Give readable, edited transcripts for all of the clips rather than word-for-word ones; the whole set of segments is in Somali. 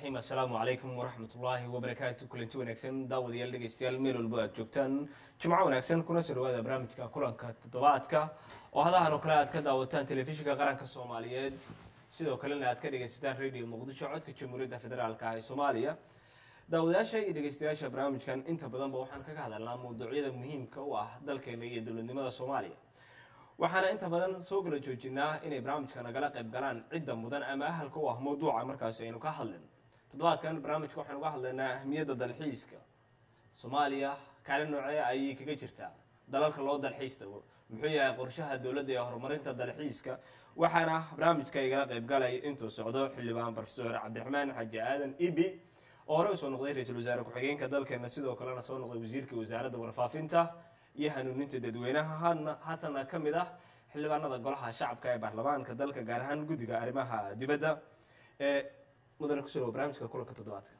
الرحيم السلام عليكم ورحمة الله وبركاته كلنتي ونكسن داود يلدق استيال ميل والبواد جوكتان جمعة ونكسن كنا سروا هذا برامج كلان كتطبعاتك وهذا عن وكالات كداوتان تلفزيون كقرن كالصوماليات سيدو كلنا أتكلم استان راديو مقدس عود كجمهورية فدرال كاي صوماليا داود هالشيء دق استيال برامج كان أنت بدن بوحنا كهذا اللام موضوعية مهم كواه ذلك اللي يدل لماذا الصومالية waxaana inta badan soo gala joojinaa inay barnaamijka nagala qayb galaan cidda mudan ama ahalka u ah mowduuca markaas aynu ka hadlayno toddobaadkan barnaamijka waxaan uga hadlaynaa ahmiyadda dalxiiska Soomaaliya kaalin noocee ay kaga jirtaa dalalka loo dalxiis tago muxuu yahay qorshaha dawladda ee horumarinta dalxiiska waxaana barnaamijka igala qayb galay intuu socdo xildhibaan Professor Cabdiraxmaan Xaaji Aadan Ibi oo hore soo noqday ra'iisul wasaare ku-xigeenka dalkeena sidoo kalena soo noqday wasiirka wasaaradda warfaafinta iyo hanuuninta dadweynaha haatana ka mid ah xildhibaanada golaha shacabka ee baarlamaanka dalka gaar ahaan guddiga arrimaha dibadda ee mudane ku soo barnaamijka kulanka toddobaadka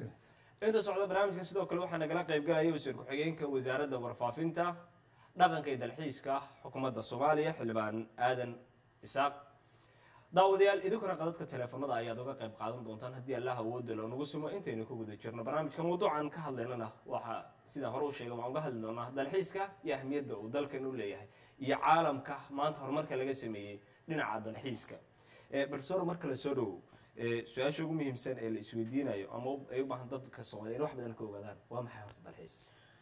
inta socda barnaamijka sidoo kale waxaa nagala qayb galaya wasiir ku-xigeenka wasaaradda warfaafinta dhaqanka iyo dalxiiska xukuumadda Soomaaliya xildhibaan Aadan Isaaq daawadayaal idinkuna qadadka telefoonada ayaad uga qayb qaadan doontaan haddii Allah awood loo nagu sumo intaynu ku guda jirno barnaamijka mowduucan ka hadlaynana waxa sida hore u sheegay waan uga hadli doonaa dalxiiska iyo ahmiyadda uu dalkan u leeyahay iyo caalamka maanta horumarka laga sameeyay dhinaca dalxiiska professor marka la soo dhawo su'aasha ugu muhiimsan ee la isweydiinayo ama ay u baahan dadka Soomaaliyeed wax badan ka ogaadaan waa maxay horta dalxiis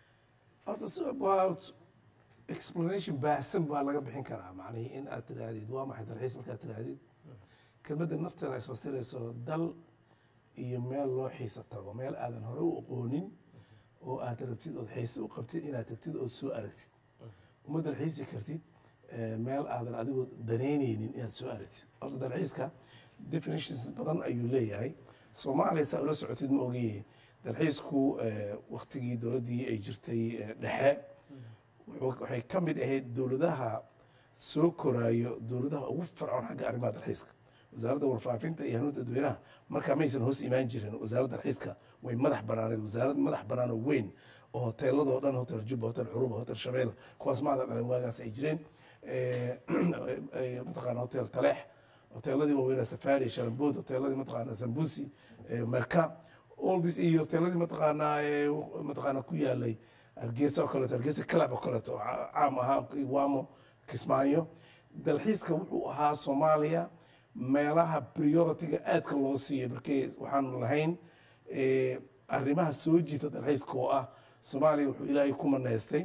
horta so about explanation baasan baa laga bixin karaa macnaheedu in aad tiraahdo waa maxay dalxiis marka aad tiraahdo kelmadda nafteeda ay fasirayso dal iyo meel loo xiisa tago meel aadan hore u aqoonin oo aad rabtid oo xiisa u qabtid inaad tagtid oo soo aragtid uma dalxiisi kartid meel aadan adigu daneyneynin inaad soo aragtid horta dalxiiska definitions badan ayuu leeyahay Soomaaliya saa ula socotid ma ogiye dalxiisku waqtigii dowladdii ay jirtay dhexe waxay ka mid ahayd dowladaha soo koraayo dowladaha ugu fircoon xagga arrimaha dalxiiska wasaaradda warfaafinta iyo hanuuninta dadweynaha markaa maysan hoos imaan jirin wasaaradda dalxiiska way madax banaaneed wasaarad madax banaan oo weyn oo hoteeladoo dhan hotel Jubba hotel Curuba hotel Shabeelle kuwaas maada dhalan waagaas ay jireen mataqaana hotel Taleex hoteeladii waaweyn Safari Sharambood hoteeladii mataqaana Sambusi Marka all this iyo hoteeladii mataqaana ku yaalay Hargeysa oo kale Hargeysa Club oo kale caam ahaa Waamo Kismaayo dalxiiska wuxuu ahaa Soomaaliya meelaha priority-ga aadka loo siiyay markay waxaan lahayn arrimaha soo jiita dalxiiska oo ah Soomaaliya wuxuu ilaahay ku maneystay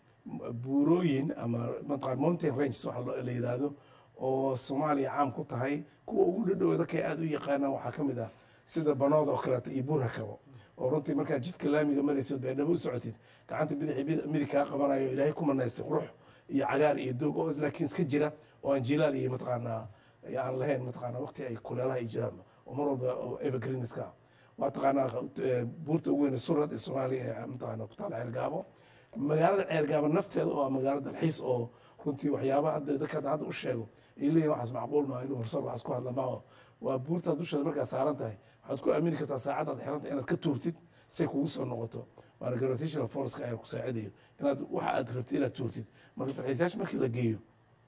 buurooyin ama mountain ranges waxa la yiraahdo oo Soomaaliya caam ku tahay kuwa ugu dhadhow dadka aad u yaqaanaan waxaa ka mid ah sida Banooda oo kale iyo Buur-Hakabo oo runtii markaa jidka laamiga marayso beedhabo u socotid gacanta midig ka qabanayo ilaahay ku maneystay qurux iyo cagaar iyo doog oo laakiin iska jira oo aan jilaal iyo mataqaana aan lahayn mataqaana waqti ay kuleelaha jiraan oo mar walba evergreen iska waa taqaana buurta ugu weyn Surad ee Soomaaliya mataqaana ku taal Ceelgaabo magaalada Ceelgaabo nafteeda oo magaalada dalxiis oo runtii waxyaabaha hadda dadka hadda u sheego ilaa waxaas macquul ma inuu horso waxaas ku hadla ma waa buurta dusheeda markaa saaran tahay waxaad ku aamini kartaa saacadaad xiranta inaad ka tuurtid say kugu soo noqoto waana gravitational force ay ku saacidayo inaad waxa aad rabtid inaad tuurtid marka dalxiisayaasha markii la geeyo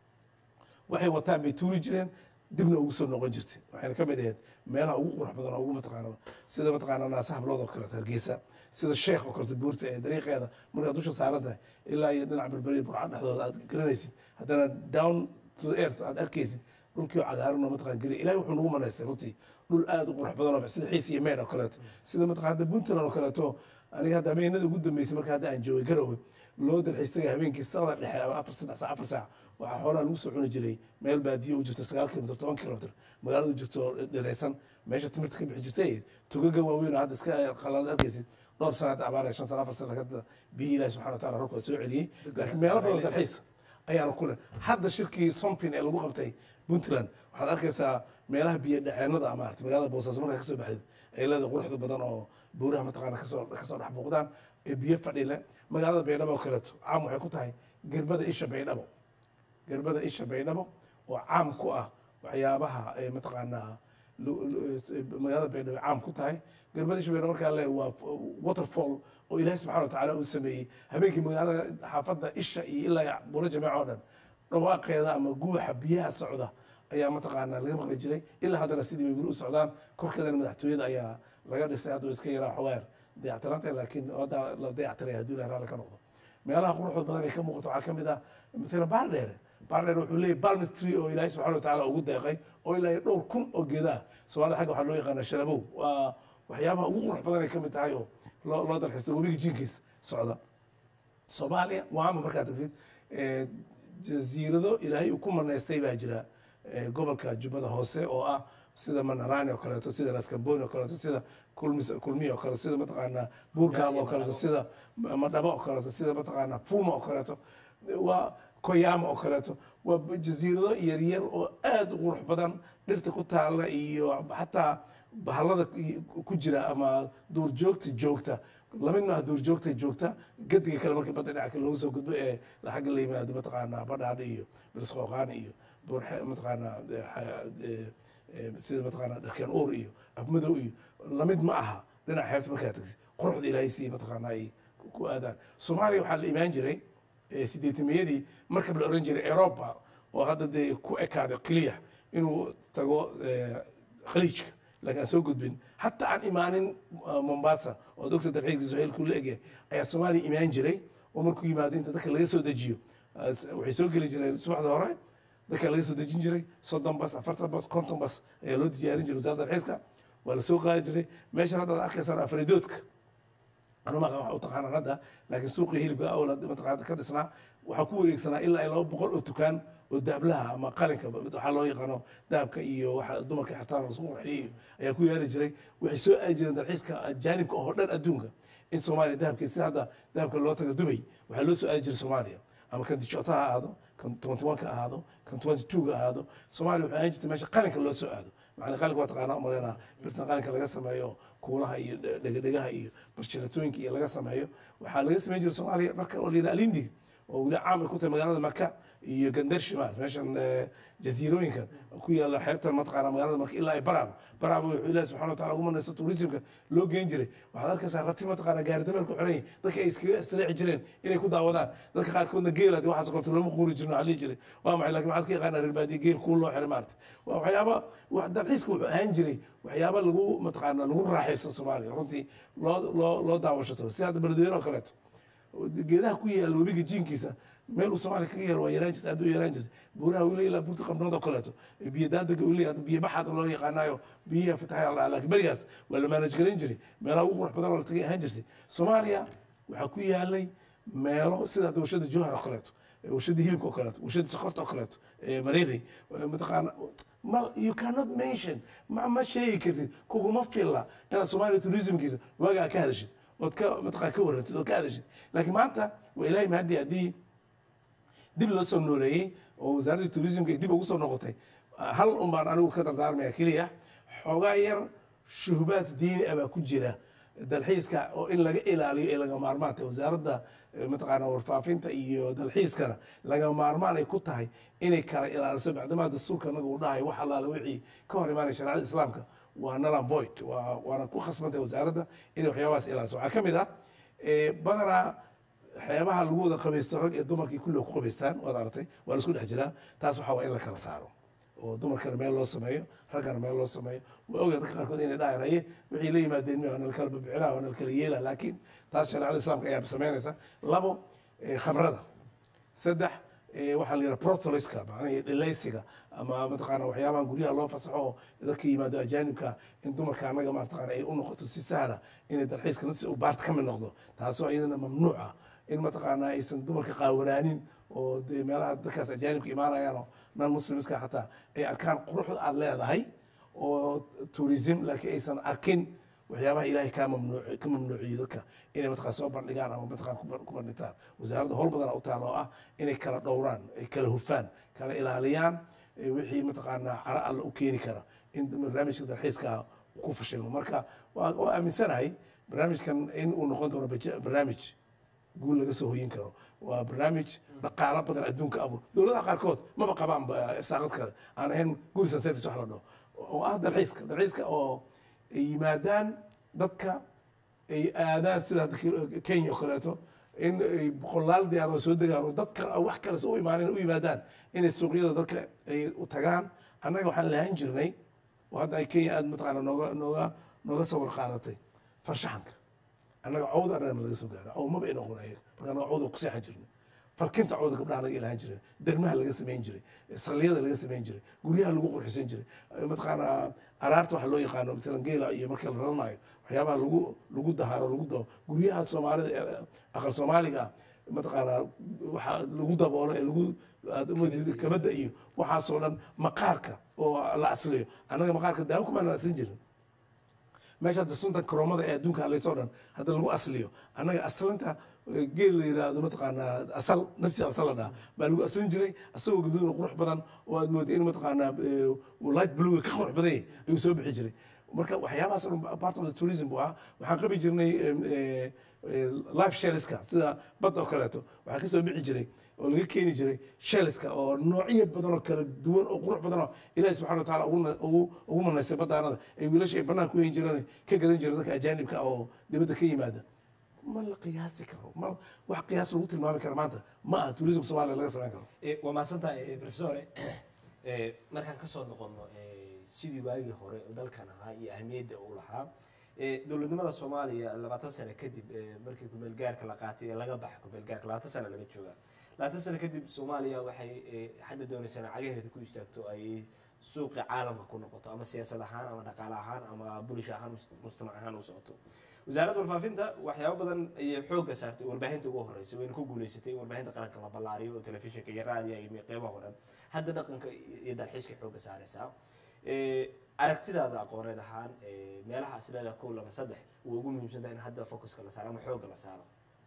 waxay wataan bay tuuri jireen dibna ugu soo noqon jirtay waxayna ka mid ahayd meelaha ugu qurux badan oo ugu mataqaana sida mataqaana naasaha hablood oo kale Hargeysa sida Sheekh oo kale buurta ee dariiqeeda markaad dusha saaran tahay ilaa iyo dhinaca berberi burcad dhexdooda aad garanaysid haddana down to earth aad arkaysid dhulkii cagaaran oo mataqaana gari ilaahay wuxuu nagu maneystay runtii dhul aad u qurux badan oo sida xiis iyo meedh oo kale sida mataqaana Puntland oo kale aniga hadda habeenada ugu dambeysay marka hadda aan joogay Garowe loo dalxiistay habeenkii saacada dhexe ama 4 saac waxa xoolaha lagu soo cuni jiray meel baadiyo u jirto 9 km 10 km magaalada jirto dheeraysan meesha timirta ka bixi jirtay tugaga waaweyn hadda iska qalad arkaysid dhowr sanaad abaar 5 sano 4 sano laga bihi Ilaahay subhanahu wa ta'ala roobka soo celiyay laakiin meelo badan dalxiis ayaan ku leh hadda shirkii Somfin ee lagu qabtay Puntland waxaad arkaysaa meelaha biyo dhaceennada ama magaalada Boosaaso marka ka soo baxday ay leedahay quruxda badan oo buuraha mataqaana ka soo dhex muuqdaan ee biyo fadhile magaalada Baydhabo kale caam waxay ku tahay gerbada isha Baydhabo oo caam ku ah waxyaabaha ay mataqaana magaalada Baydhabo caam ku tahay gerbada isha Baydhabo marka la waa waterfall oo Ilaahay subhanahu wa ta'ala uu sameeyay habeenkii magaalada xaafadda isha iyo ilaa buuro jameeco oo dhan dhawaaqeeda ama guuxa biyaha socda ayaa mataqaana laga maqli jiray ilaa haddana sidii bay u socdaan korkeedana madaxtooyada laga dhisay hadduu iska yaraa xogaar dayactiranta laakiin hadda la dayactiray hadduu ilahay raalli ka noqdo meelaha quruxda badan ay ka muuqato waxaa ka mid ah mathalan baardheere wuxuu leeyahy balmis tree oo ilaahay subxana watacaala ugu deeqay oo ilaa dhowr kun oo geedaa soomaalida xagga waxaa loo yaqaana shalabow waa waxyaabaha ugu qurux badan ay ka mid tahay oo loo dalxista webiga jinkiisa socda soomaaliya waama markaad tagtid jasiirado ilaahay uu ku manaystay baa jira gobolka jubbada hoose oo ah sida manarani oo kaleeto sida raskamboni oo kaleeto sida kulmiya oo kaleeto sida mataqaanaa buurgaam oo kaleeto sida madhaba oo kaleeto sida mataqaanaa puma oo kaleeto waa koyama oo kaleeto waa jasiirado yaryar oo aad u qurux badan dhirta ku taalla iyo xataa bahalada ku jira ama duurjoogta joogta lamidna ah duurjoogta joogta gadiga kale markii badda dhinaca kale loogu soo gudbo ee xagga la yimaado mataqaanaa badhaadha iyo bilisqooqaani iyo buurxe mataqaanaa sida mataqaanaa dharkeen uur iyo afmadow iyo lamid ma aha dhinaca xeebta markaa tagtid quruxda ilaahay sii mataqaanaa ay ku aadaan soomaaliya waxaa la imaan jiray sideetimiyadii markab la oran jiray Europa oo hadda dee ku ekaaday keliya inuu tago khaliijka laakiin soo gudbin hatta aan imaanin Mombasa oo doctor dalxiiska Soomaaliya ku leeyahay ayaa Soomaaliya imaan jiray oo markuu yimaado inta dadka laga soo dejiyo waxay soo geli jireen subaxda hore dadka laga soo dejin jiray 30 bas 40 bas 50 bas ayaa loo diyaarin jiray wasaaradda dalxiiska waa la soo qaadi jiray meesha hadda arkaysan afridoodka أنا ما أقول تقانا هذا لكن سوق هيلبا أو متقاعد كردسنا وحكوا يكسنا إلا لو بقول أتوكان وداب لها ما قالك بتحلو يقانو داب كإيو واحد ضمك حتى رسول حي يكون يرجع ويحسوا أجر الحس كجانب كهردن أدونك إن سوماليا داب كيس هذا داب كلوتك دبي وحلو سو أجر سوماليا أما كان تشوتها هذا كان 21 هذا كان 22 هذا سوماليا وحاجة تمشي قالك لو سو هذا macna qalka waa taqaanaa umaleyna birtan qalinka laga sameeyo kuulaha iyo dhegdhegaha iyo barshilatooyinka iyo laga sameeyo waxaa laga sameyn jiray Soomaaliya marka oo liina alindig oo wili caam ku tahay magaalada Makka iyo Gandar Shimaal meeshan jasiirooyinkan ku yaala xeebta mataqaanaa magaalada Makka ilaa ay Baraab wuxuu Ilaahay subxaanahu wa ta'aala ugu manaysto tourismka loo geen jiray waxaad arkaysaa rati mataqaanaa gaari dameer ku xiran dadka ay iskaga istiraexi jireen inay ku daawadaan dadka qaarkoodna geeladi waxaas oo kale lama quuri jirno xalii jiray waa maxay laakiin waxaad ka yaqaanaa reer baadiye geel kuul loo xiray maartay waa waxyaaba wax dalxiiska wuxuu ahaan jiray waxyaaba lagu mataqaanaa lagu raaxaysto Soomaaliya runtii loo daawashato si hadda baladweyne oo kaleeto geedaha ku yaala webiga jinkiisa meel uu Soomaaliya ka yaalo waa yaraan jirtay aad u yaraan jirtay buuraha uu leeyahay buurta qabnooda kaleeto biyo daadaga uu leeyahay biyo baxad loo yaqaanayo biyo fatahay Allah laakiin barigaas waa la manage garan jiray meelaha ugu qurux badan oo la tagay ahaan jirtay Soomaaliya waxa ku yaalay meelo sida warshada Jowhar oo kaleeto warshada hilibka oo kaleeto warshada sokorta oo kaleeto mareeri mataqaana ما you cannot mention ما شيء كذي كوكو ما في الله أنا سومالي توريزم كذا واقع كهذا متقى كورت كهذا لكن ما أنت وإلهي ما هدي دي لو سنو ليه وزارة التوريزم كذي بقول نقطة هل أنا وكتر دار من كليه حجاير شهبات ديني أبى كجرة dalxiis ka oo in laga ilaaliyo laga maarmaantay wasaaradda mataqaana warfaafinta iyo dalxiiskana laga maarmaan ay ku tahay inay kala ilaaliso bacdama dastuurka anagu dhahay wax allaale wixii ka hor imaanay shariicada islaamka waa nalan void waana ku khasbantay wasaaradda inay waxyaabahaas ilaaliso waxaa ka mid ah badanaa waxyaabaha lagu wada qabaysto rag iyo dumarkii kulli ku qabaystaan waad aragtay waa la isku dhex jiraa taas waxaa waa in la kala saaro oo dumarkana meel loo sameeyo raggana meel loo sameeyo waa ogaa dadka qaarkood inay dhaahanaye wixii la yimaadeen miya waana la kala babicinaha waana la kala yeela laakiin taas shariicada islaamka ayaa samaynaysa labo khamrada saddex waxaa la yidhaha protoliska macnaha dhilaysiga ama mataqaana waxyaabahan guryaha loo fasaxo oo dadka yimaado ajaanibka in dumarka annaga mataqaana ay u noqoto si sahla inay dalxiiska nafsi u baarta ka mid noqdo taasoo iyadana mamnuuca in mataqaana aysan dumarka qaawanaanin oo meelaha dadkaas ajaanibka imaanayaanoo nan muslimiska xataa ay arkaan quruxda aad leedahay oo tourism laakiin aysan arkin waxyaabaha ilaahay ka mamnuuciyey dadka inay mataqaan soo bandhigaan ama mataqaan ku bandhigtaan wasaaradda howl badan u taalo oo ah inay kala dhowraan ay kala hufaan kala ilaaliyaan wixii mataqaanaa cara alla u keeni kara in barnaamijka dalxiiska ku fashilmo marka waa aaminsanahay barnaamijkan in uu noqon doono barnaamij guul laga soo hoyin karo waa barnaamij dhaqaalo badan adduunka abuur dowladaha qaarkood maba qabaan saaqad kale aan ahayn goods and service wax la dhaho oo ah dalxiiska oo ay yimaadaan dadka ay aadaan sida Kenya oo kaleeto in ay boqolaal diyaarado soo degaan oo dadka wax kale soo imaaneen u yimaadaan inay suuqyada dadka ay u tagaan annaga waxaan lahaan jirnay oo hadda ay Kenya aad mataqaana nooga nooga soo warqaadatay farshaxanka annaga cawda annaga nalaga soo gaara caw maba ay noqon ayaga marka annaga cawda ku seexan jirnay farkinta cawda gabdhaha laga ilahan jiray dermaha laga samayn jiray salliyada laga samayn jiray guryaha lagu qurxisan jiray mataqaanaa araarta waxa loo yaqaano masalan geela iyo marka la raranayo waxyaabaha lagu dahaaro lagu dabo guryaha soomaalida aqal soomaaliga ah mataqaanaa waxa lagu daboolo ee lagu kabada iyo waxaasoo dhan maqaarka oo la asliyo annaga maqaarka daawo kumaana asin jirin meesha hadda suntan karoomada ee adduunka halaysoo dhan hadda lagu asliyo annaga aslinta geed la yidhaahdo mataqaanaa asal nafsi asal la dhaha baa lagu aslin jiray asagoo gaduud oo qurux badan oo aad mooday in mataqaanaa light blue ka qurux badan yahay ayuu soo bixi jiray marka waxyaabahaas oo dhan part of the tourism buu ahaa waxaan qabi jirnay life shelliska sida badda oo kaleeto waxaa ka soo bixi jiray oo laga keeni jiray shelliska oo noocyo badan oo kala duwan oo qurux badan oo ilaahi subxana wa tacaala ugu manaystay baddaanada ay wiilasha ay bannaan ku hayn jireen ka gadan jireen dadka ajaanibka oo dibadda ka yimaada ma la qiyaasi karo ma wax qiyaas lagu tilmaami karo maanta ma aha tourism soomaaliya laga samayn karo waa mahadsantahay professore markaan ka soo noqono sidii waagii hore oo dalkan ahaa iyo ahmiyadda uu lahaa dowladnimada soomaaliya 20 sano kadib markii kumeel gaarka la qaatay ee laga baxay kumeel gaarka 20 sano laga joogaa 20 sano kadib soomaaliya waxay hadda doonaysaa cagaheeda ku istaagto ay suuqa caalamka ku noqoto ama siyaasad ahaan ama dhaqaale ahaan ama bulsho ahaan mujtamac ahaan u socoto wasaaradda warfaafinta waxyaabo badan ayay xoogga saartay warbaahinta ugu horreysay wayna ku guulaysatay warbaahinta qaranka la ballaariyo oo telefishinka iyo raadiyo iyo qeybaha oo dhan hadda dhaqanka iyo dalxiiska xoogga saaraysaa aragtidaada aqooneed ahaan meelaha asleeda 1 2 3 uu ugu muhiimsan in hadda focuska la saaro ama xoogga la saaro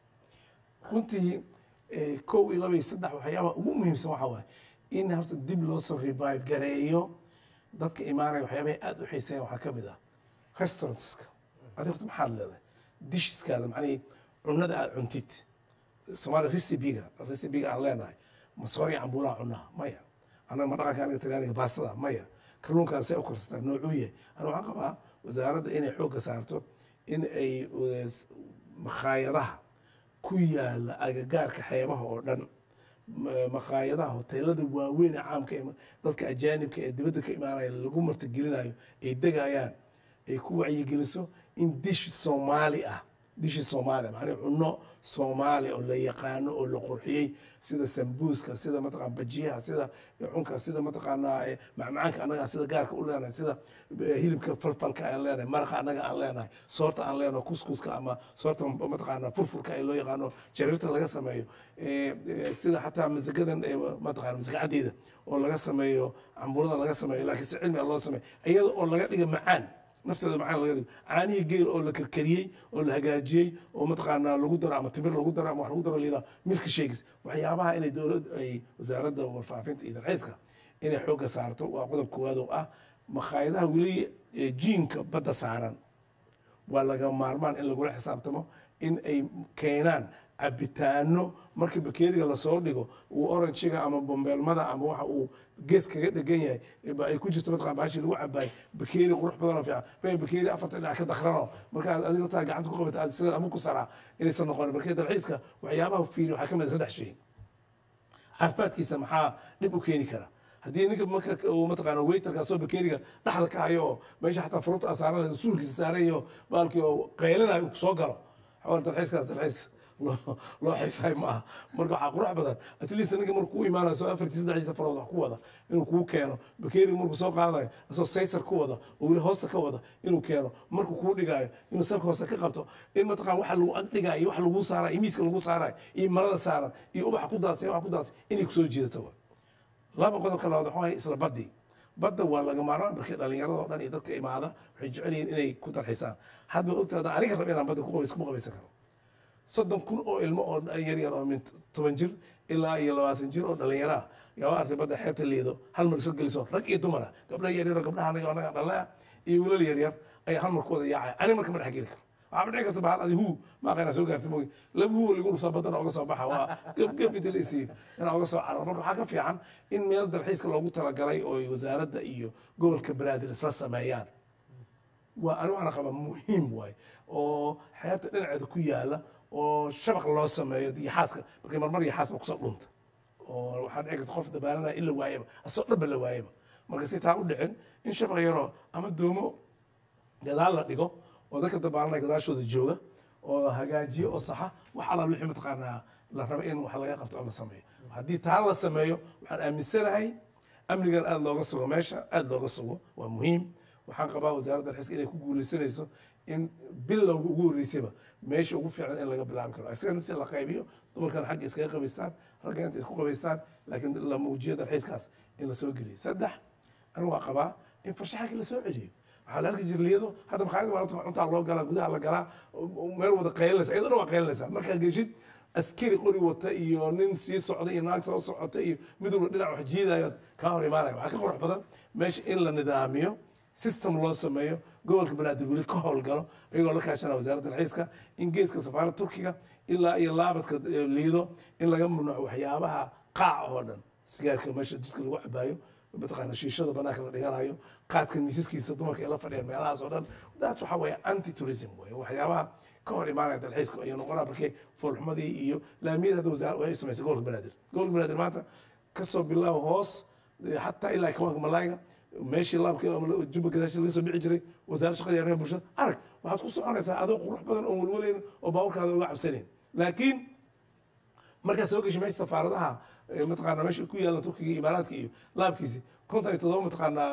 runtii 1 2 3 waxyaabaha ugu muhiimsan waxa waaye in horta dib loo soo revive gareeyo dadka imaanaya waxyaabaha aad u xiiseeyaan waxaa ka mid ah restaurantska adiga horta maxaad leedahay dishiskaada macnihii cunada aad cuntid soomaaliya recibiga aan leenahay masoori cambuulaha cunaha maya annaga ma dhaqanka aniga talyaaniga baastada maya kalluunkaan see u karsataa noocuu yahay ana waxaan qabaa wasaaradda inay xoogga saarto in ay makhaayadaha ku yaala agagaarka xeebaha oo dhan makhaayadaha hoteelada waaweyn ee caamka dadka ajaanibka ee dibadda ka imaanaya lagu martigelinayo ay degayaan ay ku wacyigeliso in dish soomaali ah dishi soomaaliya macnaha cunno soomaali oo la yaqaano oo la qurxiyey sida sambuuska sida mataqaan bajiyaha sida cunka sida mataqaanaa macmacaanka annaga sida gaarka u leenahay sida hilibka falfalka aan leenahay maraqa annaga aan leenahay soorta aan leenahay kuskuska ama soorta mataqaanaa furfurka ee loo yaqaano jarirta laga sameeyo sida xataa masagadan mataqaana masagacadeeda oo laga sameeyo camburada laga sameeyo laakiin si cilmi ah loo sameeyo iyada oo laga dhiga macaan nafteeda macaan laga dhigo caanihii geel oo la karkariyey oo la hagaajiyey oo mataqaanaa lagu daro ama timir lagu daro ama wax lagu daro liida milka shakes waxyaabaha inay dowlad ay wasaaradda warfaafinta iyo dalxiiska inay xoogga saarto waa qodob koowaad oo ah makhaayadaha weli jiinka badda saaran waa laga maarmaan in lagula xisaabtamo in ay keenaan cabitaano marka bakeeriga lasoo dhigo uu oranjiga ama bombeelmada ama waxa uu gees kaga dhegan yahay ay ku jirto mataqaan baashi lagu cabaay bakeeri qurux badan oo fiican bay bakeeri afarta dhinac ka dakhrano marka aad adiga taa gacanta ku qabato aad sida ama ku saraa inaysan noqon marka dalxiiska waxyaabaha fiiri waxaa ka mid ah 3 shay caafimaadkiisa maxaa dhib u keeni kara haddii ninka marka uu mataqaana waiterka soo bakeeriga dhaxda ka hayo oo meesha xataa fruurta asaaran suulkiisa saaran iyo baalkii oo qaylinayo soo galo xawal dalxiiskaas dalxiis loo xiisaay ma aha marka waxaa qurux badan at least ninka markuu u imaanayo soo 4 farood wax ku wada inuu kuu keeno bakeeriga markuu soo qaadayo asoo saysar ku wada oo weli hoosta ka wada inuu keeno markuu kuu dhigaayo inuu salka hoose ka qabto in mataqaan waxa lagu ag dhigaayo iyo wax lagu saarayo iyo miiska lagu saarayo iyo marada saaran iyo ubaxa ku daadsan wax ku daadsan inay kusoo jiidato laba qodob kale waxa waaye isla badda waa laga maarmaan markii dhalinyarada oo dhan iyo dadka imaada waxay jecel yihiin inay ku dalxisaan hadba ogtaada aniga rab inaan badda ku qabaysan karo 30,000 oo ilmo oo yar oo min 10 jir ilaa iyo 20 jir oo dhalinyaro ah yaa artay badda xeebta liido hal mar soo geliso rag iyo dumar gabdhaha yar yar gabdhaha anaga dhalaa iyo wiilal yar yar ay hal mar ku wada yaacay ani marka ma dhex geli karo waxaa dhici karta bahal adigu ma qayna soo gaartay mooy laba huu lagu soo badana uga soo baxa waa gab inta la isiyo inaa uga soo cararo marka waxaa ka fiican in meel dalxiiska loogu talagalay oo wasaaradda iyo gobolka banaadir isla sameeyaan waa anigu ana qaba muhiim waay oo xeebta dhinaceeda ku yaala oo shabaq loo sameeyo diyaxaaska markii marmar diyaxaasba kusoo dhunta oo waxaa dhici karta qof dabaalanaya in la waayaba asoo dhanba la waayaba marka si taa u dhicin in shabaq yaroo ama doomo gadaal la dhigo oo dadka dabaalanaya gadaashooda jooga oo hagaajiyo oo saxa wax alla wixii mataqaanaa la rabo in wax laga qabto oo la sameeyo haddii taa la sameeyo waxaan aaminsanahay amnigan aada looga sugo meesha aada looga sugo waa muhiim waxaan qabaa wasaaradda dalxiiska inay ku guuleysanayso in bilowga ugu horreysayba meesha ugu fiican in laga bilaabi karo isaga nafsi la qaybiyo dumarkan xagga iskaga qabaystaan ragga inta isku qabaystaan laakiin la muujiyo dalxiiskaas in la soo geliyo saddex anigu waa qabaa in farshaxanka la soo celiyo waxaa la arki jirliyado hadda maxaa maalinta cuntaa loo galaa gudaha la galaa meel wada qaylinaysa iyadoo waa qaylinaysa markaa geshid askari qori wata iyo nin sii socda iyo naag soo socota iyo mid walba dhinac wax jiidayo kaa hor imaanaya waxaa ka qurux badan meesha in la nidaamiyo system loo sameeyo gobolka banaadir weli ka howlgalo iyagoo la kaashana wasaaradda dalxiiska in geeska safaaradda turkiga ilaa iyo laabadka liido in laga mamnuuco waxyaabaha qaac oo dhan sigaarka meesha jidka lagu cabaayo mataqaana shiishada banaanka la dhiganayo qaadka miisaskiisa dumarka ay la fadhiyaan meelahaas oo dhan daas waxa weeye anti tourism weeye waxyaabaha ka hor imaanaya dalxiiska ayuu noqonaa markay foolxumadii iyo laamiyada hadda wasaar waxay samaysay gobolka banaadir maanta kasoo bilaabo hoos xataa ilaa kawaanka malayga meeshii laabka jubba gadaashii laga soo dhici jiray wasaaradda shaqada iyo arrimaha bulshada arag waxaad ku soconaysaa adoo qurux badan oon walwaleyn oo baaburkaada uga cabsanayn laakiin markaad soo gashay meesha safaaradaha mataqaanaa meesha ku yaalan turkiga iyo imaaraadka iyo laabkiisi 57 mataqaanaa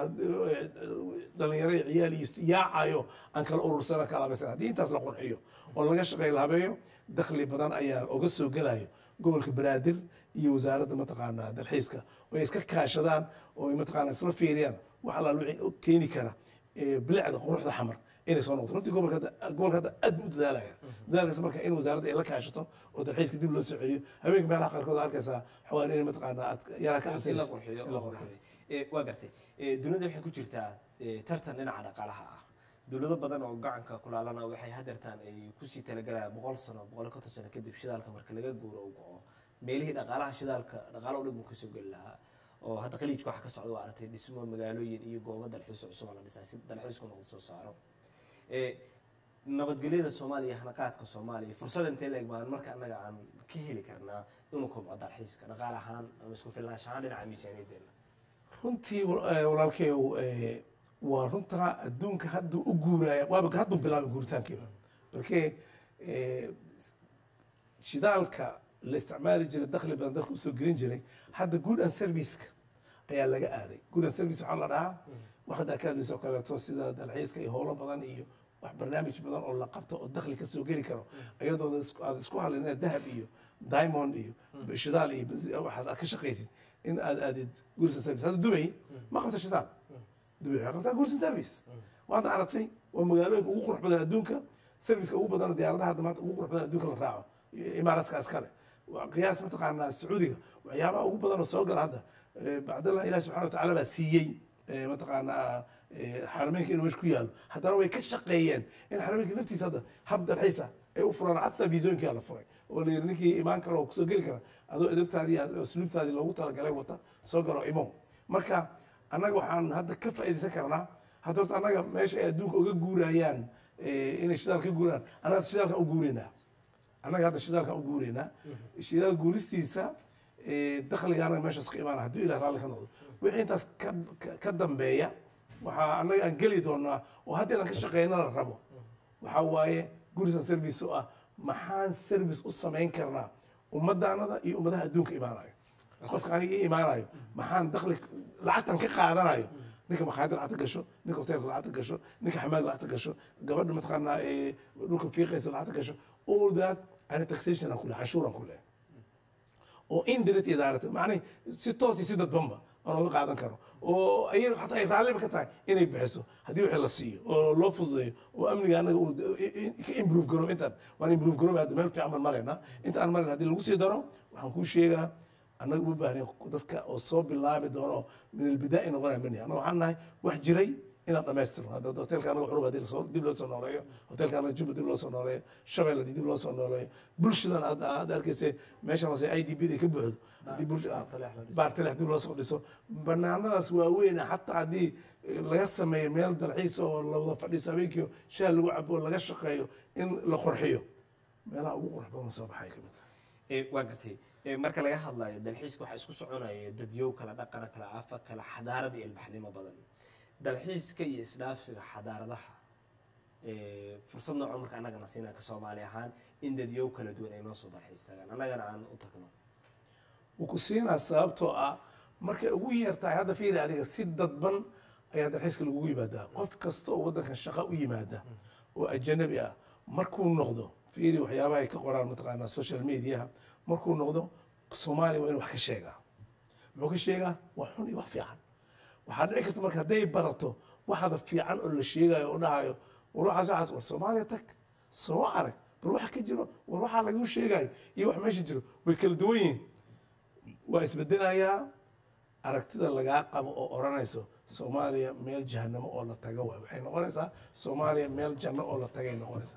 dhalinyaro iyo ciyaal iyo yaacayo aan kala urursana kala abaysan haddii intaas la qurxiyo oo laga shaqeeyo la habeeyo dakhli badan ayaa uga soo gelayo gobolka banaadir iyo wasaaradda mataqaanaa dalxiiska oo ay iska kaashadaan oo ay mataqaanaa isla fiiriyaan wax allaal wixii keeni kara bilicda quruxda xamar inay soo noqoto runtii gobolka hadda aad buu u dadaalaya dadaalkaas marka in wasaaradda ay la kaashato oo dalxiiska dib loo soo celiyo habeenka meelaha qaarkood arkaysaa xawaan inay mataqaanaa aad yaraa ka in la qurxiyo waa gartay dunida waxay ku jirtaa tartan dhinaca dhaqaalaha ah dowlado badan oo gacanka kulaalana waxay hadeertaan ay kusii talagalayaan 100 sano 150 sano kadib shidaalka marka laga guuro uu go'o meelihii dhaqaalaha shidaalka dhaqaalo u dhigmo kasoo geli lahaa oo hadda khaliijka waxa ka socda waa aragtay dhismo magaalooyin iyo goobo dalxiis cusub la dhisay si dalxiisku noqdo soo saaro nabadgelyada Soomaaliya hanaqaadka Soomaaliya fursad intee leeg baan marka anaga aan ka heli karnaa inuu kobco dalxiiska dhaqaale ahaan ama isku filnaanshaha dhinaca miisaaniyadeena runtii walaalkay waa runta adduunka hadda u guuraya waaba hadda bilaabay guuritaankiiba markee shidaalka la isticmaali jiray dakhli badan dalka usoo gelin jiray hadda good and service-ka ayaa laga aaday good and service waxaa la dhahaa waxda ka hadlayso kaleeto sida dalxiiska iyo howlo badan iyo wax barnaamij badan oo la qabto oo dakhli ka soo geli karo iyadoo aad isku halin inaad dahab iyo diamond iyo shidaal iyo waxaas aad ka shaqaysid in aad aadid goods and service hadda dubay ma qabto shidaal dubay waxay qabtaa goods and service waad aragtay waa magaalooyinka ugu qurux badan adduunka serviceka ugu badan diyaaradaha hadda maanta ugu qurux badan adduunka la raaco imaaraadka askale qiyaas mataqaanaa sacuudiga waxyaabaha ugu badan oo soo gala hadda bacdallah ilahi subxana watacaala baa siiyey mataqaanaa xarameynka inuu meesha ku yaalo haddana way ka shaqeeyeen in xarameynka naftiisa hadda hab dalxiisa ay u furaan xataa viisooyinkaa la furay oo la yidhi ninkii imaan karo oo kusoo geli kara adoo edabtaadii asluubtaadii loogu talagalay wata soo galo imo marka annaga waxaan hadda ka faa'iidaysan karnaa hadda horta annaga meesha ay adduunka uga guurayaan inay shidaal ka guuraan annaga shidaalkan u guuraynaa annaga hadda shidaalkan u guuraynaa shidaal guuristiisa dakhliga annaga meeshaas ka imaana haddii ilaah raalli ka noqdo wixii intaas ka dambeeya waxaa annaga aan geli doonaa oo hadda inaan ka shaqeyna la rabo waxaa waaye goods and service oo ah maxaan service u samayn karnaa ummadaanada iyo ummadaha adduunka imaanayo qofka aniga ii imaanayo maxaan dakhli lacagtan ka qaadanayo ninka makhaayadda lacagta gasho ninka hoteelka lacagta gasho ninka xamaad lacagta gasho gabadha mataqaanaa dhulka fiiqaysa lacagta gasho all that ani taxation aan ku leh canshuuraan ku leh oo indirect idaarata macnay si toos iyo si dadbanba aan oga qaadan karo oo ayaga xataa ay raalliba ka tahay inay bixiso haddii wixii la siiyo oo loo fududeeyo oo amniga annaga uu ka improve garoob intaan waan improve garoob hadda meel fiican baan maraynaa inta aan marayn haddii lagu sii daro waxaan kuu sheegaa annaga uma baahnayn dadka oo soo bilaabi doono min albidaa'i noqonaya mani annaga waxaan nahay wax jiray inaan dhamaystirno hadda hoteelka anaga curuba dib loo soo nooleeyo hoteelka anaga jubba dib loo soo nooleeyo shabeelle dib loo soo nooleeyo bulshadan aad arkaysa meeshan hoose IDB da ka buuxdo haddii baartaleex dib loo soo dhiso banaanadaas waaweyn xataa haddii laga sameeyo meel dalxiis oo la wada fadhiiso habeenkii shaah lagu cabo laga shaqeeyo in la qurxiyo meelaha ugu qurux badan soo baxay kamid tahay waa gartay marka laga hadlayo dalxiiska waxaa isku soconaya dadyow kala dhaqana kala afa kala xadaarad iyo ilbaxnimo badan dalxiiska iyo isdhaafsiga xadaaradaha fursad nooca marka annagana siinaa ka Soomaali ahaan in dadyow kala duwan ay noo soo dalxiistagaan annagana aan u tagno wuu ku siinaa sababtoo ah markay ugu yartahay hadda fiiri adiga si dadban ayaa dalxiiska lagugu yimaadaa qof kasta oo waddankan shaqo u yimaada oo ajanabi ah markuu noqdo fiiri waxyaabaha ay ka qoraan mataqaanaa social mediaha markuu noqdo Soomaaliya waa inuu wax ka sheegaa muxuu ka sheegaa wax xun iyo wax fiican waxaa dhici karta marka hadday barato waxaada fiican oo la sheegayo oo dhahayo war waxaas war Soomaaliya tag soo arag bal waxa ka jiro war waxaa lagu sheegayo iyo wax meesha jiro way kala duwan yihiin waa isbedelayaa aragtida lagaa qabo oo oranayso Soomaaliya meel jahannamo oo la tago waxay noqonaysaa Soomaaliya meel janno oo la tagay noqonaysaa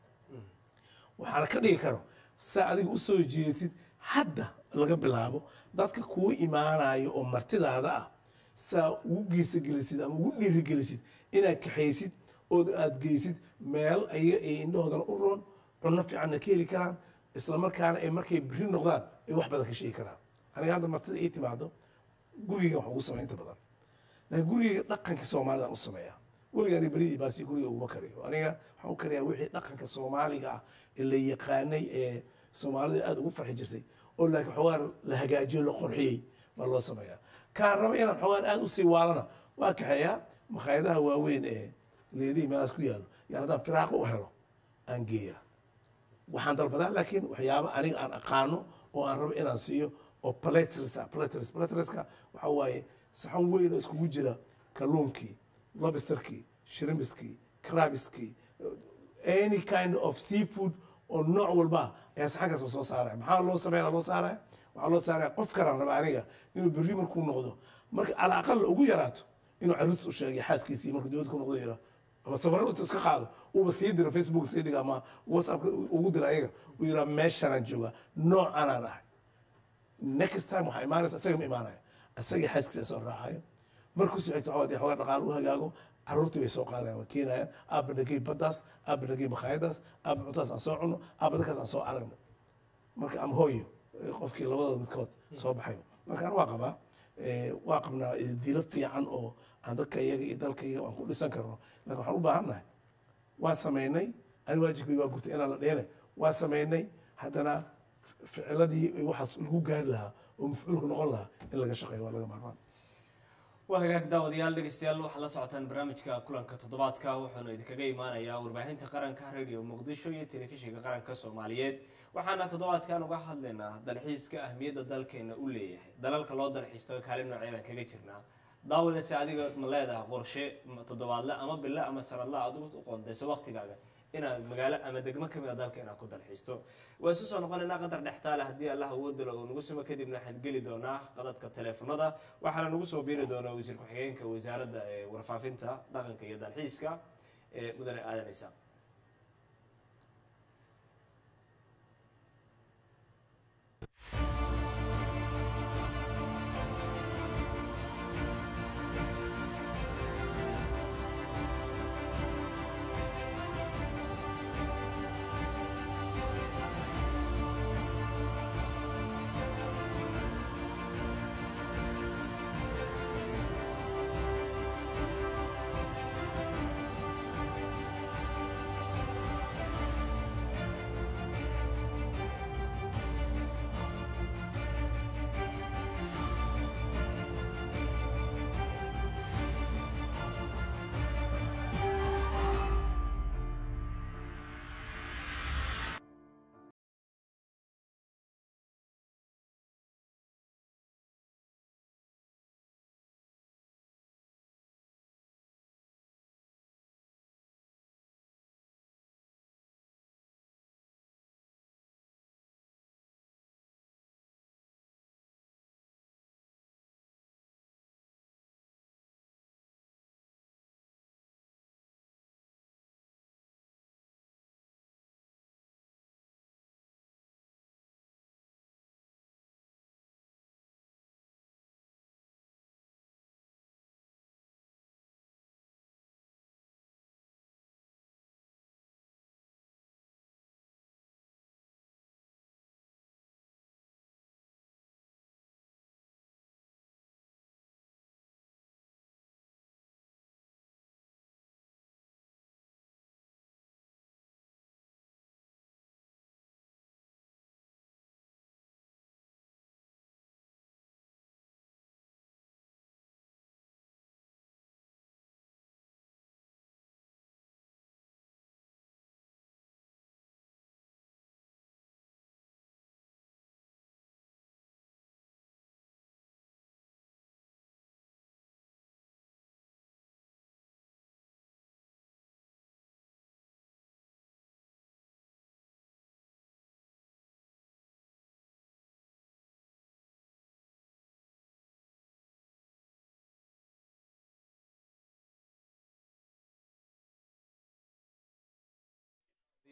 waxaana ka dhigi karo saa adiga u soo jeedid hadda laga bilaabo dadka kugu imaanayo oo martidaada ah saa ugu geesagelisid ama ugu dhiirigelisid inaad kaxaysid oo aad geysid meel ayaga ay indhahoodana u roon cunno fiicanna ka heli karaan isla markaana ay markay biri noqdaan ay wax badan ka sheegi karaan aniga hadda martida ii timaado gurigeyga wax ugu sameyn inta badan laakiin gurigeyga dhaqanka Soomaalida u sameeyaa weligaan baridii baasi guriga uguma kariyo aniga waxaan u kariyaa wixii dhaqanka Soomaaliga ah ee la yaqaanay ee Soomaalida aad ugu farxi jirtay oo laakiin xogaan la hagaajiyo la qurxiyay baa loo sameeyaa kaan raba inaan xogaan aad u sii waalana waa kaxeeyaa makhaayadaha waaweyn ee leedii meelaas ku yaalo yaan haddaan firaaqo u helo aan geeyaa waxaan dalbadaa laakiin waxyaaba aniga aan aqaano oo aan rabo inaan siiyo oo platerska waxaa waaye saxan weyn oo iskugu jira kalluunkii lobsterkii shrimpiskii crabiskii any kind of seafood oo nooc walba ayaa saxankaas soo saaraya maxaa loo sameeyaa waxaa loo saaraya qof kalaan raba aniga inuu berri markuu noqdo marka ala aqal ugu yaraato inuu caruus u sheegay xaaskiisii markuu dibadda ku noqdo yira ama safarro intuu iska qaado uuba sii diro Facebook sii dhiga ama WhatsApp ugu dira ayaga uu yira meeshaan jooga noocan aan ahay next time waxaa imaanaysa isaga ma imaanaya isaga xaaskiisa soo raacayo markuu sii xigto waxaa xogaa dhaqaale u hagaago caruurtii bay soo qaadayaan waa keenayaan aabba nagey baddaas aabba nagey makhaayadaas aabba cuntaas aan soo cunno aabba dadkaas aan soo aragno marka ama hooyo qofkii labadooda midkood soo baxayo markaan waa qabnaa dilo fiican oo aan dadka iyaga iyo dalka iyaga aan ku dhisan karno laakiin waxaan u baahannahay waan samaynay ani waajibkay waa gutay inaan la dheene waan samaynay haddana ficiladii waxaas lagu gaari lahaa oo mafcuulka noqon lahaa in laga shaqeeyo waa laga maarmaan waa hagaag daawadayaal dhegeystayaal waxaad la socotaan barnaamijka kulanka toddobaadka wuxuuna idinkaga imaanayaa warbaahinta qaranka radio muqdisho iyo telefishinka qaranka Soomaaliyeed waxaana toddobaadkan uga hadlaynaa dalxiiska ahmiyadda dalkeena u leeyahay dalalka loo dalxiisto kaalin noocee baan kaga jirnaa daawadaasi adiga ma leedahay qorshe toddobaadle ama bille ama sanadle aad u qoondayso waqtigaaga inaad magaalo ama degmo kamid ah dalka inaad ku dalxiisto waa isu soo noqonaynaa qadar dhextaale haddii allah uu dilo oo nagu simo kadibna waxaan geli doonaa qadadka teleefanada waxaana nagu soo biiri doonaa wasiir ku-xigeenka wasaaradda warfaafinta dhaqanka iyo dalxiiska mudane aadan isaaq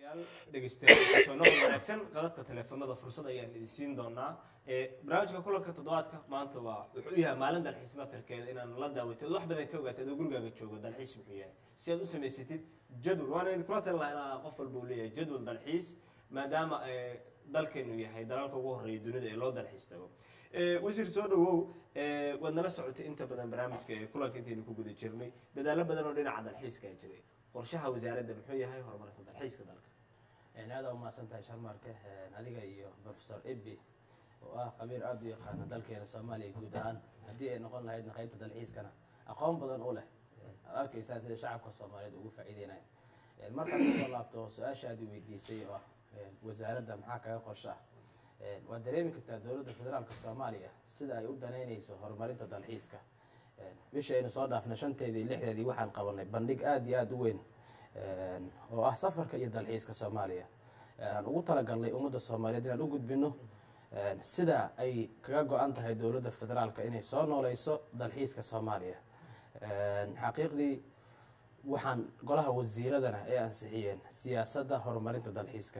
dhegeystayaal soo noqon wanaagsan qadadka telefoonada fursad ayaan idin siin doonaa barnaamijka kulanka toddobaadka maanta wuxuu u yahay maalin dalxiis naftarkeeda inaan la daawatid wax badan ka ogaatid oo gurigaaga joogo dalxiis wuxuu yahay si aad u samaysatid jadwal waana idinkula talin lahaa in qof walba uu leeyahay jadwal dalxiis maadaama dalkeenu yahay dalalka ugu horeeya dunida ee loo dalxiis tago wasiir soo dhawow waad nala socotay inta badan barnaamijka kulanka intaynu ku guda jirnay dadaalo badan oo dhinaca dalxiiska jiray qorshaha wasaaradda muxuu yahay horumarinta dalxiiska dalka aad u mahadsantahay sharmarke adiga iyo professor Ebbi oo ah khabiir aad u yaqaan dalkeena Soomaaliya guud ahaan haddii ay noqon lahayd qaybta dalxiiskana aqoon badan u leh arkaysaa sida shacabka Soomaaliyeed ugu faa'iideynaya marka la soo laabto su'aashaadi weydiisay oo wasaaradda maxaa kaga qorshe ah waa dareemi kartaa dowladda federaalka Soomaaliya sida ay u daneynayso horumarinta dalxiiska bishaynu soo dhaafnay 5teedii 6teedii waxaan qabanay bandhig aad iyo aad u weyn oo ah safarka iyo dalxiiska Soomaaliya aan ugu talagalnay ummadda Soomaaliyeed inaan u gudbino sida ay kaga go'an tahay dowladda federaalka inay soo noolayso dalxiiska Soomaaliya xaqiiqdii waxaan golaha wasiiradana ay ansixiyeen siyaasadda horumarinta dalxiiska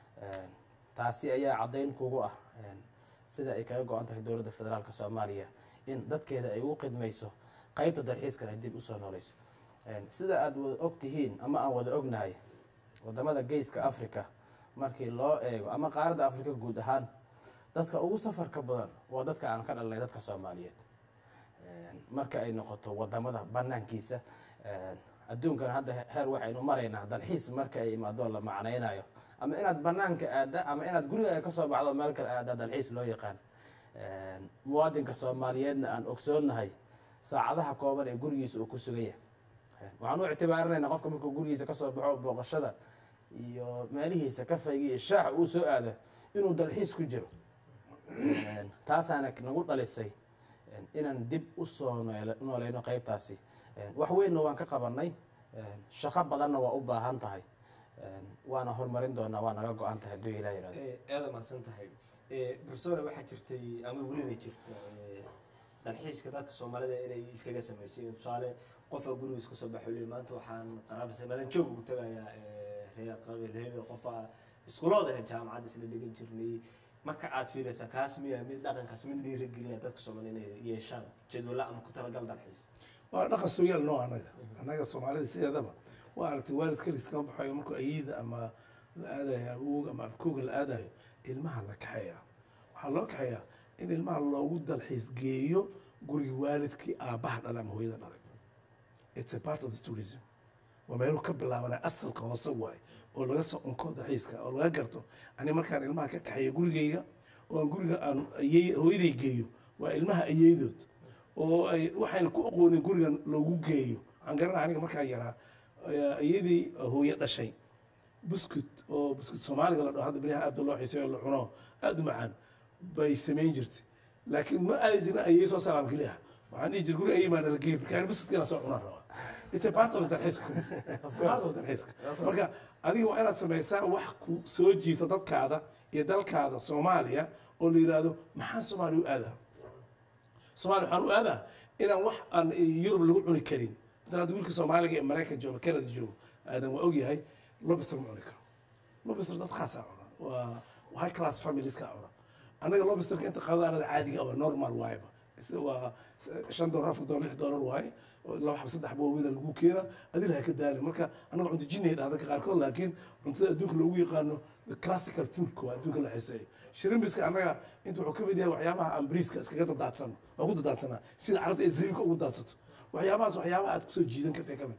taasi ayaa caddayn kugu ah sida ay kaga go'an tahay dowladda federaalka Soomaaliya in dadkeeda ay u qidmayso qaybta dalxiiskana dib u soo noolayso sida aad wada ogtihiin ama aan wada ognahay wadamada geeska Afrika markii loo eego ama qaaradda Afrika guud ahaan dadka ugu safarka badan waa dadka aan ka dhalnay dadka Soomaaliyeed marka ay noqoto wadamada banaankiisa adduunkana hadda heer waxaynu maraynaa dalxiis marka ay imaado la macnaynayo ama inaad banaanka aada ama inaad guriga ka soo baxdo meel kale aada dalxiis loo yaqaan muwaadinka Soomaaliyeedna aan ogsoonahay saacadaha kooban ee gurigiisa uu ku sugan yahay waxaan u ictibaarinaynaa qofka markuu gurigiisa ka soo baxo booqashada iyo meelihiisa kafayga iyo shaax uu soo aado inuu dalxiis ku jiro taasaana nagu dhalisay inaan dib u soo noolayno qaybtaasi wax weynna waan ka qabanay shaqo badanna waa u baahan tahay waana horumarin doonaa waa naga go'an tahay hadduu ilaahay yiraahdo aad mahadsan tahay professor waxaa jirtay ama welina jirta dalxiiska dadka Soomaalida inay iskaga sameeyeen tusaale qofka gurigiisa ka soo baxay maanta waxaan qaraabsan madan joog ugu tagayaa reer qabiilada qofa iskuulada jaamacadda isla dhigan jirnay marka aad fiiraysaa kaas miyaa mid dhaqankaas mid dhiirigelin dadka Soomaaliyeed inay yeeshaan jadwal ama ku talagal dalxiis waa dhaqan soo yeel noo anaga Soomaalida sideedaba waa aragtay waalidka iska baxayo markuu ayida ama aadaya uu ama afkooga la aadayo ilmaha la kaxeeya waxa loo kaxeeya in ilmaha loogu dalxiis geeyo guriga waalidkii aabaha dhalay ama hooyada dhalay it's a part of the tourism وماله كبل عمنا أصل كواسواي ولا يص أنكود حيسك ولا يقرطه أنا ما كان المها كحية يقول جيا ونقول أن هو يدي جيو والمها يدود وحين كوقون يقول لو جيو عن قرنا عنك ما كان يرى يدي هو يدا شيء بسكت أو بسكت سومالي قال هذا بنيها عبد الله حسين الله عناه أقدم معان بيسمين جرت لكن ما أجينا أي يسوع سلام كلها وعني يقول أي ما نلقيه كان بسكت كنا سوى عناه it's a part of the risk part of the risk marka adiga waa inaad samaysaa wax ku soo jiita dadkaada iyo dalkaada Soomaaliya oo la yiraahdo maxaa Soomaaliya u aadaa Soomaaliya waxaan u aadaa inaan wax aan Yurub lagu cuni karin dadka wiilka Soomaaliga ee Mareykan jooga Canada jooga aadan waa og yahay lobster ma cuni karo lobster dad khaas ah waa high class families ka cuna anaga lobster inta qadaanada caadiga ah normal waayba waa $5 $6 waay لو حب صدق حبوبينا لقوا كيرا هذه لها كدالي مركا أنا عند جيني هذا كاركول لكن عند دوك لوجي قانو كلاسيكال فود كوا دوك اللي حسي شيرين بس أنا أنتوا حكوا بدي وحيامها أمبريس كذا داتسنا أقول داتسنا سيد عرض إزريك أقول داتسته وحيامها أتكسر جيزن كتير كمان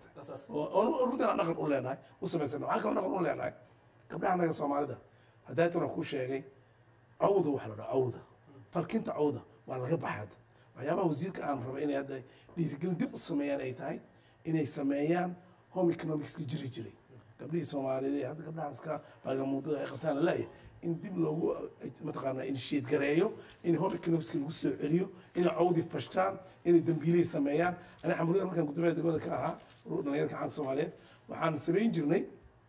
أنا نقول أقول لنا وسمع سنة عقل نقول لنا قبل أنا قصة مالده هداية نقول شيء عوضة وحلا عوضة فالكنت عوضة ولا غير بحد waxyaabaha wasiirka aan rabay inay hadda dhiirigelin dib u sameeyaan ay tahay inay sameeyaan home economics-ka jiri jiray gabdhihii Soomaaliyeed hadda gabdhaha iska baagamuudada ay qabtaan leeyahay in dib loogu mataqaanaa initiate gareeyo in home economics-ka lagu soo celiyo in cawdi fashtaan in dambiilay sameeyaan ana xamriyada markaan gudoomiyaha degmada ka ahaa dhalinyarada caanka Soomaaliyeed waxaan sameyn jirnay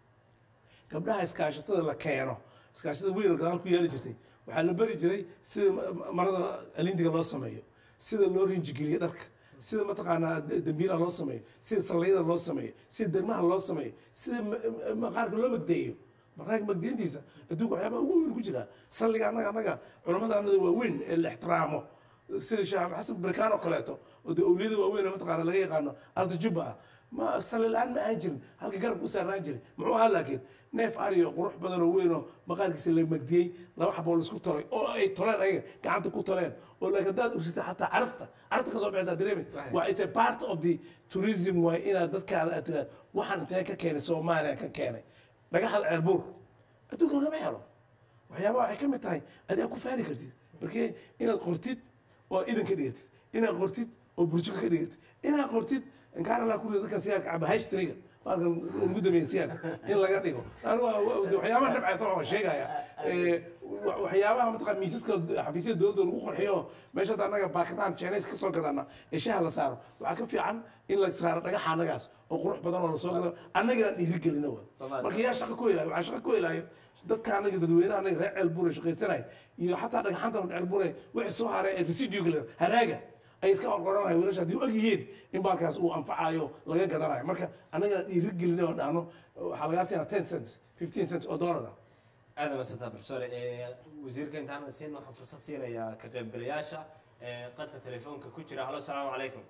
gabdhaha iskaashatada la keeno iskaashatada weyn gadaal ku yeeli jirtay waxaa la bari jiray sida marada alindiga loo sameeyo sida loo rinjigeliyo dharka sida mataqaanaa dambiilaha loo sameeyo sida salayada loo sameeyo sida dermaha loo sameeyo sida maqaarka loo magdeeyo maqaarka magdiintiisa adduunka waxyaabaa ugu weyn ku jira salliga annaga culamada annada waaweyn ee la ixtiraamo sida sheekh xasan barikaan oo kaleeto oo dee awliyada waaweyn oo mataqaana laga yaqaano arda jubba ah ma salli la-aan ma ahaan jirin halka garabka u saarnaan jiray muxuu ahaa laakiin neef ariyo qurux badan oo weyn oo maqaarkiisa la magdiyey laba xaboo laisku tolay oo ay toleen ayaga gacanta ku toleen oo laakiin haddaad ursitay xataa carafta ka soo baxaysaa dareemaysa waa it's a part of the tourism waa inaad dadkaada aad tiraad waxaan intee ka keenay soomaaliya ka keenay dhagaxda ceelbuur adduunka lagama helo waxyaabaha waxay ka mid tahay adiga ku faani kartid markee inaad qortid oo idan ka dhigatid inaad qortid oo burjuka ka dhigatid inaad qortid inkaan la ku dadka siyaarka caba hashtag baadan ugu dambeeyay siyaarka in laga dhigo waxyaabaha rabcay toban sheegaya waxyaabaha mataqaan miisaska xafiisyada dowladda lagu qurxiyo meesha anaga baakadaan Chinese ka soo gadana ee shaha la saaro waxa ka fiican in la saaro dhagaxa anagaas oo qurux badan oo la soo gado anagana dhiirigelina marka yaa shaqo ku ilaayo waxa shaqo ku ilaayo dadka anaga dadweynaha anaga reer ceelbuur shaqaysanay iyo xataa dhagaxanta ceelbuur wixii soo haray ee residual haraaga ay iska qoranayo wiilasha haddii og yihiin in baalkaas uu anfacayo laga gadanayo marka annagana dhiirigelina oo dhahno waxaa lagaa siinaa 10 cents 15 cents oo dollar ah aada masantaa professor wasiirka intaan siin waxaan fursad siinayaa ka qaybgalayaasha qadka telefoonka ku jira halo salaamu calaykum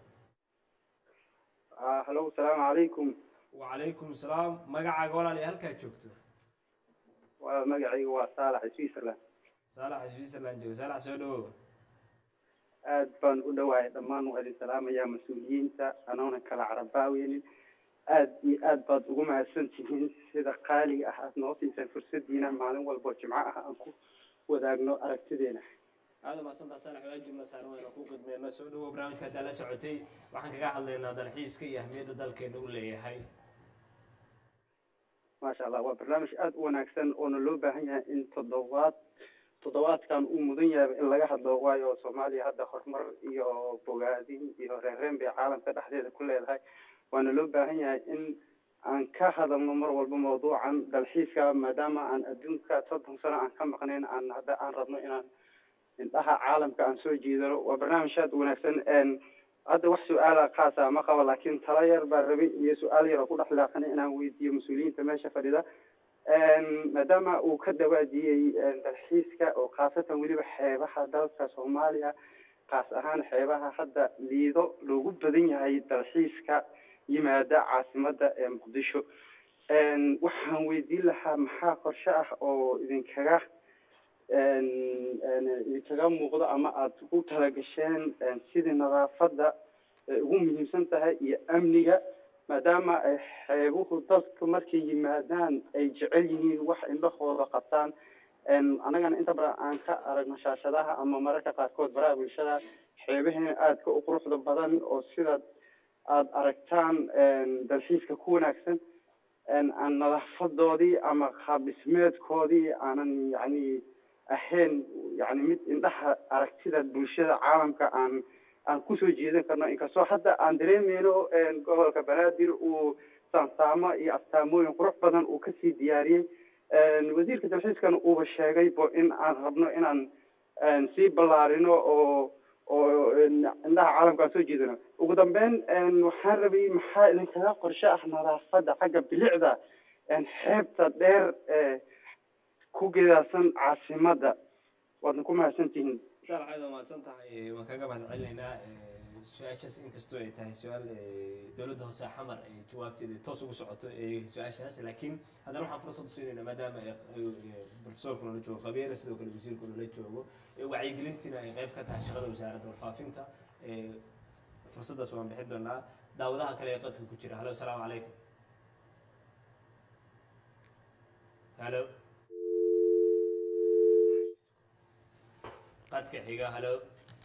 halo salaamu calaykum wacalaykum salaam magacaaga walaal iyo halkaa joogto waa magacayga waa saalax switzerland joogo saalax soo dhawow aad baan u dhowahay dhammaan waa idin salaamayaa mas-uuliyiinta anoona kala carabaaweynin aad iyo aad baad ugu mahadsan tihiin sida qaaliga ah aad noo siisay fursadiina maalin walbo jimco ah aan ku wadaagno aragtideena aada maadsantaa saalax waajibna saaran wayna ku qidmeyno soo dhawow barnaamijka haddaa la socotay waxaan kaga hadlaynaa dalxiiska iyo ahmiyadda dalkeena u leeyahay maasha allah waa barnaamij aada u wanaagsan oona loo baahan yahay in toddobaadkan uu mudan yahay in laga hadlo waayo Soomaaliya hadda horumar iyo bogaadin iyo reereen bay caalamka dhexdeeda ku leedahay waana loo baahan yahay in aan ka hadalno mar walba mawduucan dalxiiska maadaama aan adduunka 30 sano aan ka maqnayn aan hadda aan rabno inaan indhaha caalamka aan soo jiidano waa barnaamij aad u wanaagsan hadda wax su'aala khaas ah ma qabo laakiin tala yar baa rabay iyo su'aal yar oo ku dhexlaaqan inaan weydiiyo mas'uuliyiinta meesha fadhida maadaama uu ka dawaadiyey dalxiiska oo khaasatan weliba xeebaha dalka Soomaaliya khaas ahaan xeebaha hadda liido loogu badan yahay dalxiiska yimaada caasimadda ee Muqdisho waxaan weydiin lahaa maxaa qorshe ah oo idinkaga muuqdo ama aad u talagasheen sidii nadaafadda ugu muhiimsan tahay iyo amniga maadaama ay xeebuhu dadka markay yimaadaan ay jecel yihiin wax indhahooda qabtaan annagana inta badan aan ka aragno shaashadaha ama mararka qaarkood baraha bulshada xeebaheena aadka u quruxda badan oo sidaad aad aragtaan dalxiiska ku wanaagsan aan nadaafadoodii ama qaab dhismeedkoodii aanan yacni ahayn yacni mid indhaha aragtida bulshada caalamka aan kusoo jeedan karno inkastoo hadda aan dareemeyno gobolka banaadir uu saansaamo iyo astaamooyin qurux badan uu kasii diyaariyey wasiirka dalxiiskana uuba sheegay bo in aan rabno inaan sii ballaarino oo indhaha caalamka aan soo jeedano ugu dambeyn waxaan rabay maxaa idinkaga qorshe ah nadaafadda xagga bilicda xeebta dheer ku geedaasan caasimadda waadna ku mahadsantihiin saalax aada mahadsan tahay waan kaga mahad celinaynaa su-aashaas inkastoo ay tahay su-aal dowladda hoose xamar ay jawaabteeda toos ugu socoto su-aashaas laakiin haddana waxaan fursad usiinaynaa maadaama professorku nala joogo khabiira sidoo kale wasiirku nala joogo wacyigelintiina ay qayb ka tahay shaqada wasaaradda warfaafinta fursaddaas waan bixin doonaa daawadaha kale ee qadka ku jira halo asalaamu calaykum halo qadka xiga halo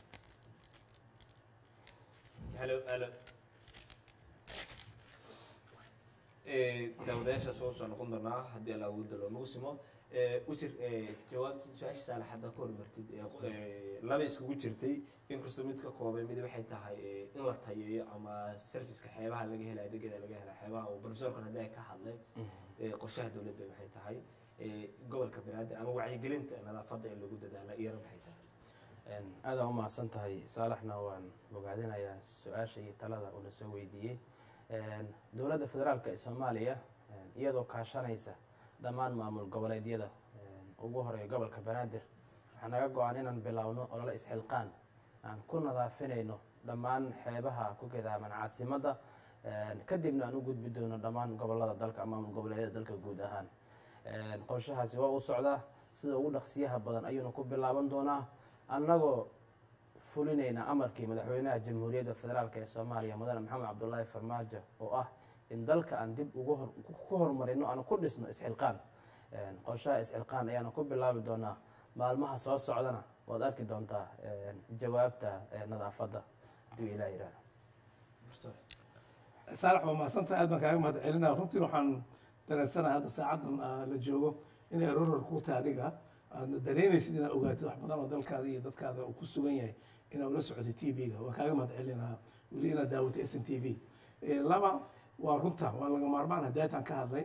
daawadayaashaas waa usoo noqon doonaa haddii alla awoodda looma simo usir jawaabta su-aasha saalax hadda ku hormartid laba iskugu jirtay inkastoo mid ka koobay mid waxay tahay in la tayeeyo ama serviceka xeebaha laga hela adeegyada laga hela xeebaha oo professorkan haddii ay ka hadlay qorshaha dowladda waxay tahay gobolka banaadir ama wacyigelinta nadaafadda in lagu dadaala iyana maxay tahay aada u mahadsan tahay saalaxna waan bogaadinayaa su-aasha iyo talada uuna soo weydiiyey dowladda federaalka ee Soomaaliya iyadoo kaashanaysa dhammaan maamul goboleedyada ugu horeeya gobolka banaadir waxaa naga go-an inaan bilaawno olole isxilqaan aan ku nadaafinayno dhammaan xeebaha ku gadaaman caasimadda kadibna aan u gudbi doono dhammaan gobolada dalka maamul goboleedyada dalka guud ahaan qorshahaasi waa u socdaa sida ugu dhaqsiyaha badan ayuuna ku bilaaban doonaa annagoo fulinayna amarkii madaxweynaha jamhuuriyadda federaalk ee soomaaliya mudane maxamed cabdulaahi farmaajo oo ah in dalka aan dib ku horumarino aan ku dhisno isxilqaan qorshaha isxilqaan ayaana ku bilaabi doonaa maalmaha soo socdana waad arki doontaa jawaabta nadaafadda hadduu ilaah yihahdo saalax waa mahadsantahay aad baan kaaga mahad celinaa runtii waxaan dareensanahay hadda saacadan la joogo inay roror ku tahay adiga aadna dareynaysid inaad ogaatid wax badan oo dalkaada iyo dadkaada uu ku sugan yahay inaad ula socotay t v-ga waa kaaga mahad celinaa weli inaad daawatay s n t v laba waa runta waa laga maarmaan hadaataan ka hadlay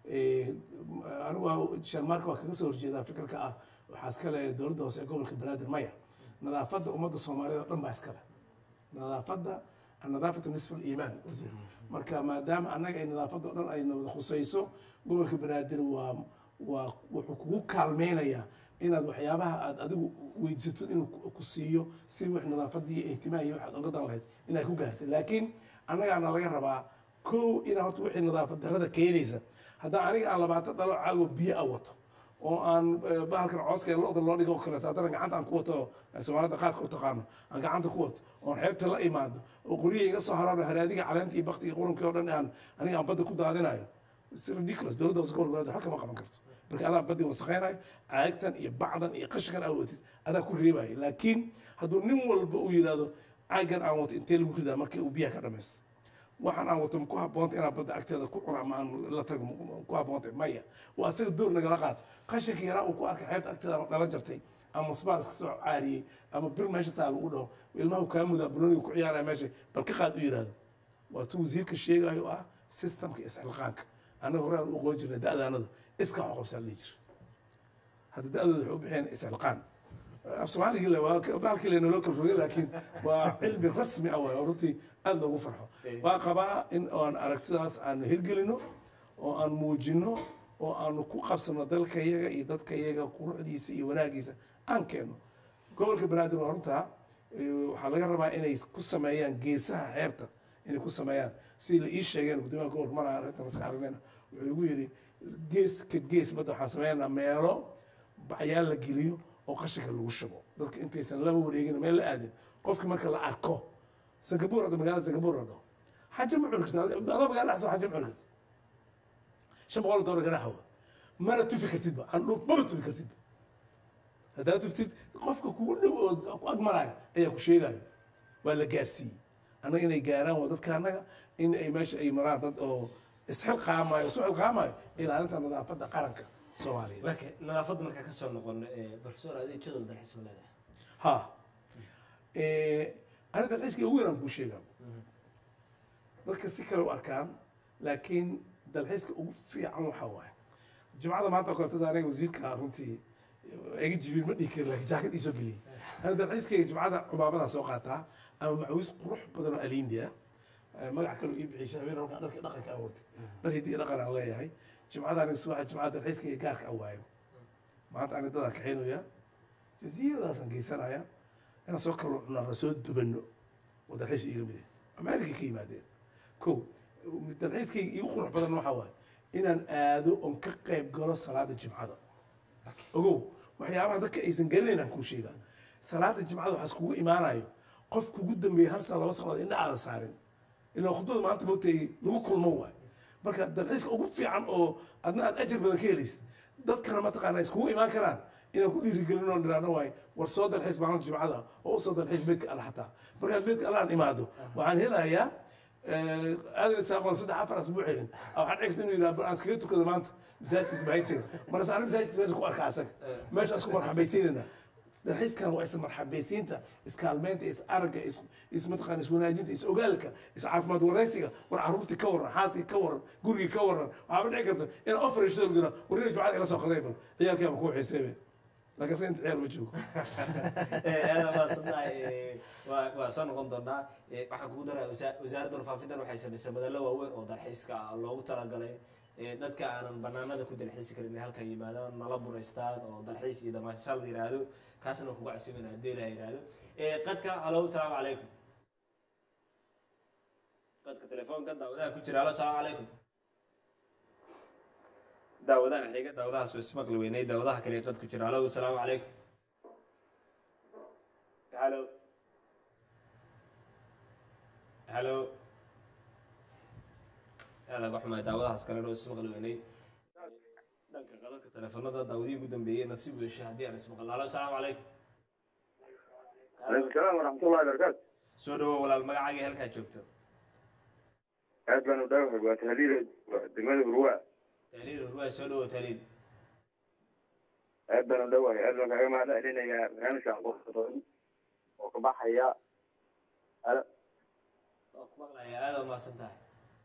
anigu sharmaarka waa kaga soo horjeedaa fikirka ah waxaa iskale dowladda hoose ee gobolka banaadir maya nadaafadda ummadda soomaaliyeed oo dhan baa iskale nadaafadda nadaafatu nisfu liimaan marka maadaama annaga ay nadaafadda o dhan ay wada khusayso gobolka banaadir waa wuxuu kugu kaalmeynayaa inaad waxyaabaha aad adigu weydiisatid inuu ku siiyo si wax nadaafadii iyo ihtimaam iyo waxaad oga dan lahayd inaad ku gaartay laakiin annagaana laga rabaa kow inaa horta wixii nadaafad darrada keenaysa haddaan aniga aan 20 dhalo caago biyo a wato oo aan bahalkan cooska lo-da loo dhigo oo kaleeto haddana gacanta aan ku wato soomaalida qaadka u taqaano aan gacanta ku wato oon xeebta la imaado oo qoryihi iga soo haraano haraadiga caleenta iyo bakti iyo qurunkii oo dhan aniga aan badda ku daadinayo it's ridiculous dowladda hoose gobolka banaadir wax kama qaban karto marka adaa badii wasaqeynayo caagtan iyo bacdan iyo qashinkan aa watid adaa ku reebayo laakiin hadduu nin walba uu yidhaahdo caagan aan wato intee lagu ridaa markii uu biyaha ka dhamaysto waxaan aan wato ku habboonta inaan badda agteeda ku cuno ama aan la tago ku habboonta maya waa asaga door nagala qaad qashinka yaraa uu ku arkay xeebta agteeda ama dhala jartay ama musbaar iska soo caariyey ama bir meesha taal ugu dhaho ilmaha kaa mudaa bunooniga ku ciyaaraya meesha bal ka qaad u yidhaahdo waa tuu wasiirka sheegayo ah systemka isxilqaanka annaga hore aan u qoon jirnay da'daanada iska xoqobsaa la dhihi jira hadda da'dooda waxay u bixeen isxilqaan af soomaaligii baalkii laynaloo kala rogay laakiin waa cilmi rasmi ah waay oo runtii aada loogu farxo waa qabaa in aan aragtidaas aanu hirgelino oo aan muujino oo aanu ku qabsano dalka iyaga iyo dadka iyaga quruxdiisa iyo wanaagiisa aan keeno gobolka banaadir waa runtaa waxaa laga rabaa inay ku sameeyaan geesaha xeebta inay ku sameeyaan sidii la ii sheegeen guddoomiyaha gobolka mar aan arrintan iska aragnayna wuxuu igu yidhi gees ka gees badda waxaan sameynaynaa meelo bacyaal la geliyo oo qashinka lagu shubo dadka intaysan laba wareegin meel la aadin qofki marka la arko singapore hadda magaalada singapore la dhaho xaja ma cuni kartid adoo magaala dhexso xaja ma cuni kartid $500 ganaaxa mana tufi kartidba andhuuf maba tufi kartidba haddaa tuftid qofka kugu dhow oo ku agmaraayo ayaa ku sheegayo waa la gaarsiiyey annaga inay gaaraan waa dadka annaga in ay meesha ay maraan dad oo isxilqaamayo isu xilqaamayo ilaalinta nadaafadda qaranka soomaaliyeed laakiin nadaafadda markaa ka soo noqon professor adii jadal dalxiis ma leedahay ha ani dalxiiska ugu yaraan kuu sheegaa dadka si kale u arkaan laakiin dalxiiska ugu fiican waxaa waaye jimcada maanta oo kaleetada aniga wasiirka runtii iga jibiin ma dhihi karin laakiin jaakad iisoo geliyey ani dalxiiskayga jimcada cumaabadaa soo qaataa ama macawiis qurux badan oo aliindi ah magac kaloo ii bixiyay shahabeen halkaa dharka dhaqanka aan watay dhar hiddi iyo dhaqan aan leeyahay jimcada aniga subaxa jimcada dalxiiskayga gaarka aan waayo maanta aniga dadaan kaxaynaya jasiiradaasaan geysanaya inaan soo kalo cunaa soo dubano oo dalxiis iiga mid america ka yimaadeen ko dalxiiskayga iigu qurux badan waxaa waaye inaan aado oon ka qayb galo salaada jimcada ogow waxyaabaha dadka aysan garanayn aan kuu sheegaa salaada jimcada waxaas kugu imaanayo qof kugu dambeeyey hal sana 2 sanadood indha aada saarin ilaa khudbada maanta moogtay lagu kulmo waayo marka dalxiiska ugu fiican oo adna aad ajar badan ka helaysid dadkana mataqaana iskugu imaan karaan inaan ku dhiirigelin oo niraano waayo war soo dalxiis maalinta jimcada oo usoo dalxiis beedka alla xataa markaad beedka alla aan imaado waxaan helayaa aadan saaqoon 3-4 asbuuc helin waxaan dhigta inuu yidhaha aan iskaga tukado maanta masaajidka isbahaysiga markaas ana masaajidka meesha ku arka asaga meeshaas ku marxabaysiinayna dalxiiskan waa ismarxabaysiinta iskaalmeynta is aragga is mataqaana iswanaajinta is ogaalka is caafimaad waraysiga war caruurtii ka waran xaaskii ka waran gurigii ka waran waxaaba dhici karta in oferashada lagu yidhaha warina jumcada ila soo qaday bal ciyaalkaaba kuu xiiseebe laakiin se inta ciyaal ma joogo aada maadsantahay waa soo noqon doonaa waxaan kugu daraa wasaaradda warfaafintan waxay samaysay madallo waaweyn oo dalxiiska loogu talagalay dadka aanan banaanada ku dalxiisi karin inay halkan yimaadaan nala buraystaan oo dalxiis iyo damaashaad la yidhaahdo kaasna kuga casuumin haddii la yidhaahdo qadka alo asalaamu calaykum qadka telefoonka daawadaha ku jira alo asalaamu calaykum daawadaha xiga daawadahaas way ismaqli weynay daawadaha kale qad ku jira alo asalaamu calaykum halo halo هذا وحنا دعوة كلنا اسمه غلويني دنك قدرك تلفوننا داودي قدام بيه نصيب الشهادية على اسمه الله السلام عليكم عليكم السلام ورحمة الله وبركاته سودو ولا المقعد هل كاتشوكتو أهلا ودوها وتهليل دماغ الرواء تهليل الرواء سودو تهليل أهلا ودوها أهلا كما لا لنا يا غامش عبد وكبح يا أهلا أقبل يا هذا ما سنتهي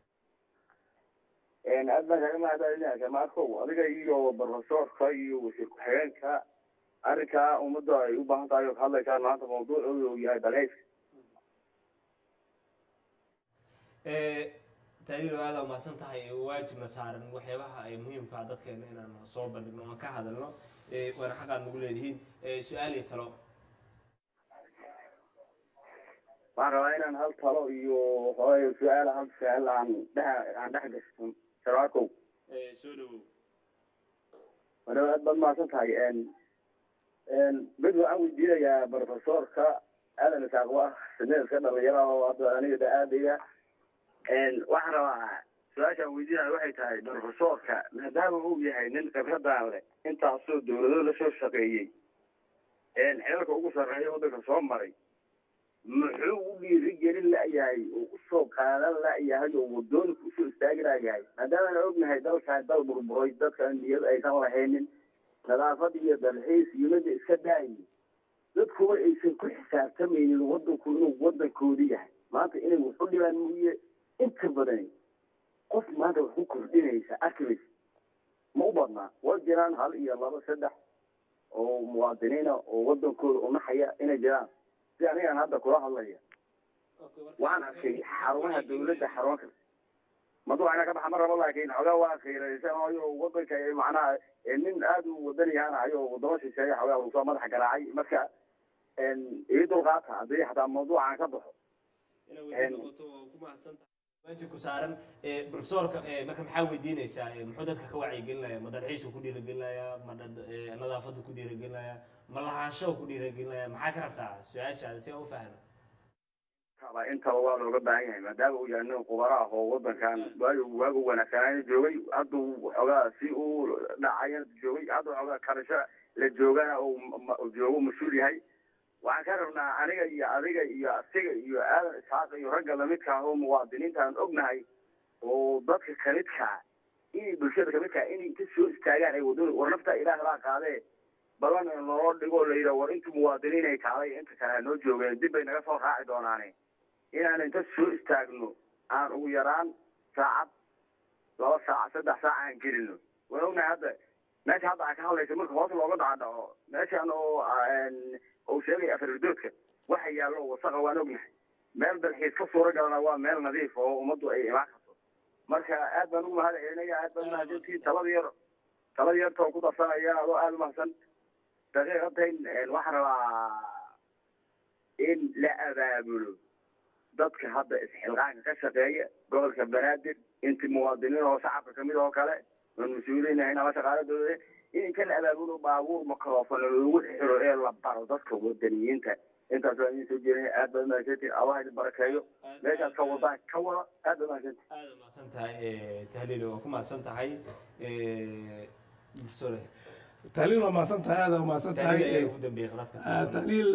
أهلا كما لا لنا كما أخو أذكر يو بالرسول خي وشيك حيانك أركا ومدة يوبان تايو خلا كان هذا موضوع ويا بلاش تهليل هذا ما سنتهي واجب مسار وحيبها أي مهم كعادات كأن أنا صوب إنه كهذا لنا وأنا حقا نقول لهين سؤالي تلو وأنا هل تلو يو هاي سؤال هل سؤال عن ده شراكو سودو وأنا أدبر ما سنتهي إن بدو أول جيل يا بروفيسور كا أنا نساقوا سنين كذا غيره وأنا ده أديه إن وحنا سؤال ويدينا واحد هاي بروفيسور كا ما دام هو يهاي ننقل هذا عليه أنت أصل دولة لشو شقية إن حيلك أقول سرعي وده كسومري محوي رجال لا يهاي وصوب كان لا يهاي ودون كوسو استاجر يهاي ما دام أنا أقول هاي دول كان دول بربويد كان يبقى يسوي هينن نظافة الحيس يولد إسكداي dadku aysan ku xisaabtamaynin wadanku inuu wadankooda yahay maanta inay wuxuu dhibaan mooye inta badan qof maanta wax ku kordhinaysa arkimaysa ma u badnaa waa jiraan hal iyo laba saddex oo muwaadiniina oo wadankooda u naxaya inay jiraan si anigaan hadda kula hadlaya waxaan arkay xarumaha dawladda xarun kale موضوع أنا كم حمر والله كين حجا واخير إنسان هايو وضع كي معناه إن أدو ودني أنا هايو وضمش شيء حجا وصامر حق راعي مركا إن يدو غاطها ذي حتى موضوع أنا كبحه. وأنت كسارن بروفيسور مركب محاول ديني سا محدث كوعي قلنا مدد عيسو كدير قلنا يا مدد نظافة كدير قلنا يا ملحانشوا كدير قلنا يا محاكرة بتاع سؤال هذا سيء وفهم. inta waa looga baahan yahay maadaama uu yahay khubaro ah oo wadankan waagu wanaagsanaan joogay hadduu xogaa si uu dhacayan joogay hadduu xogaa karasho la joogana uu joogo mas-uul yahay waxaan ka rabnaa aniga iyo adiga iyo asiga iyo aadan isxaaq iyo ragga lamidka ah oo muwaadiniinta aan ognahay oo dadka kamidka inay bulshada kamidka inay inta soo istaagaan ay wadada war nafta ilaah baa qaadee balan loo dhigo la yidhaha war inta muwaadiniin ay kaalay inta kale noo joogeen dib bay naga soo raaci doonaane inaan inta soo istaagno aan ugu yaraan saacad 2 saac 3 saac aan gelino walowna hadda meesha hadda ka hadlaysa marka hoos looga dhaco meeshaan oo sheegay afardoodka waxa yaalo wasaqa waan ognahay meel dalxiis ka soo galana waa meel nadiif oo umadu ay imaan karto marka aad baan ugu mahadcelinaya aad baan mahadsantii talada yar oo ku darsanaya oo aad u mahadsan daqiiqadayn waxaan rabaa in la abaabulo dadka hadda isxilqaanka ka shaqeeya gobolka banaadir intii muwaadiniin oo shacabka kamid oo kale oo mas-uuliyiin ahayna la shaqaaladooda in kan abaabulo baabuur microphone lagu xiro ee la baro dadka wadaniyiinta intaas waa inuu soo jeeray aad baan mahadsantii Allah idin barakeeyo meeshaas ka wada aad baan mahadsantahay tahliil oo ku mahadsantahay sore tahliil waa mahadsantahay aad waa mahadsantahay ugu dambeeyay qadka tahliil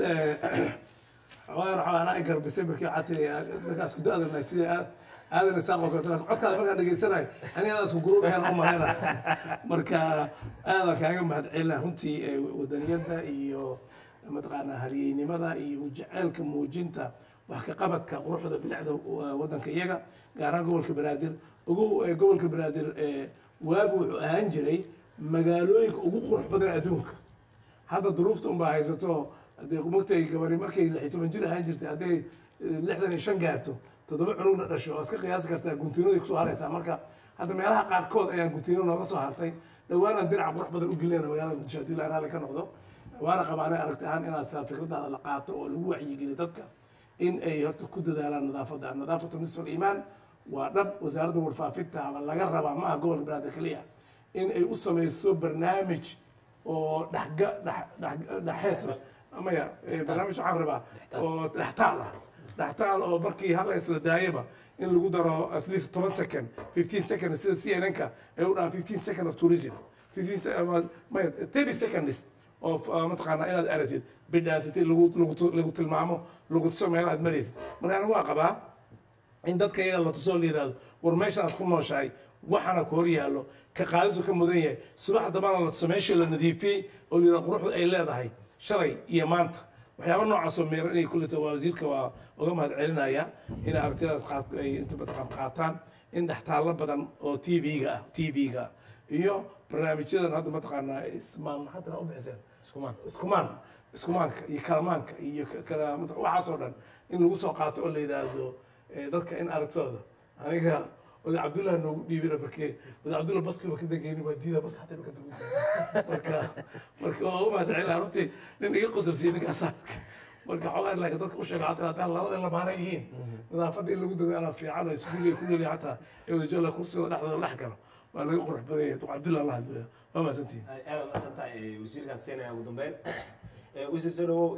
أنا أقرأ بسبب عتلي ناس كده هذا الناس هذا نساق وكذا عد كذا مركا نجيسنا أنا ناس كجروب كان هم هنا مركا هذا كان مهد عيلنا هنتي ودنيدا إيو متقنا هذه نمدا إيو جعلك موجنتا وحقيقة كروح هذا بلعده ودن كيجا قارن قول كبرادر قول كبرادر وابو هنجري مقالويك وقروح بدن أدونك هذا ظروفتهم بعيزته هذي مقتي كبري مركي لحيتو من جيل هانجرتي هذي لحدن شن قارتو تدبع عنونا دشو اسك قياس كرتا كنتينو يكسو هريسا marka hadda meelaha qaarkood ayaan gutino nooga soo hartay dhawaanaan dinaca qurux badan u gelinayna magaalada muqdisho haddii ilaa raalli ka noqdo waana qabaanay aragti ahaan inaad saa fikradaada la qaato oo lagu wacyigeliyo dadka in ay horta ku dadaalaan nadaafadda nadaafatu nisful iimaan waa dhab wasaaradda warfaafinta ama laga rabaa ma aha gobolka banaadir keliya in ay u samayso barnaamij oo dhexees amaya barnaamij waxaan rabaa oo dhextaal oo markii hal isla daayaba in lagu daro at least 10 second 15 second sida CNN-ka ay u dhahaan 15 second of tourism 30 seconds of mataqaanaa inaad aragtid bidhaasatay lagu tilmaamo lagu tuso meel aad maraysid marka anigu waa qabaa in dadka iyaga la tusoo la yidhaahdo war meesha aad ku nooshahay waxaana ku hor yaallo ka qaadisu ka mudan yahay subax dambana la tuso meeshii la nadiifiyey oo la yidhahdo quruxda ay leedahay shalay iyo maanta waxyaaba noocaasoo meeran inay kulleta waa wasiirka waa uga mahad celinaya in aragtidaas ay inta mataqaan qaataan in dhextaallo badan oo tv-ga iyo barnaamijyadan hadda mataqaanaa ismaan maxaa tiraa u bixiseen iskumaanka iyo kalamaanka iyo waxaasoo dhan in lagu soo qaato oo la yidhaahdo dadka in aragtooda aniga oday cabdullah noogu dhiibina markee oday cabdullah baskiiba ka degeyni waa diida bas xataa ka dugan marka waa u mahadcelina runtii nin iga qosarsiiyey ninkaasa marka xogaa laakiin dadka u sheega xataa haddaan labada lamaana yihiin nadaafadda in lagu dadaala fiican oo iskuuliga ku noolyahay xataa ee wadajoola kursigooda dhexdooda dhex galo waa laga qurux badan yahay cabdullah la hadlaya waa mahadsantihiin aad mahadsantahay wasiirkaan siinaya ugu dambeyn wasiir soo dhawow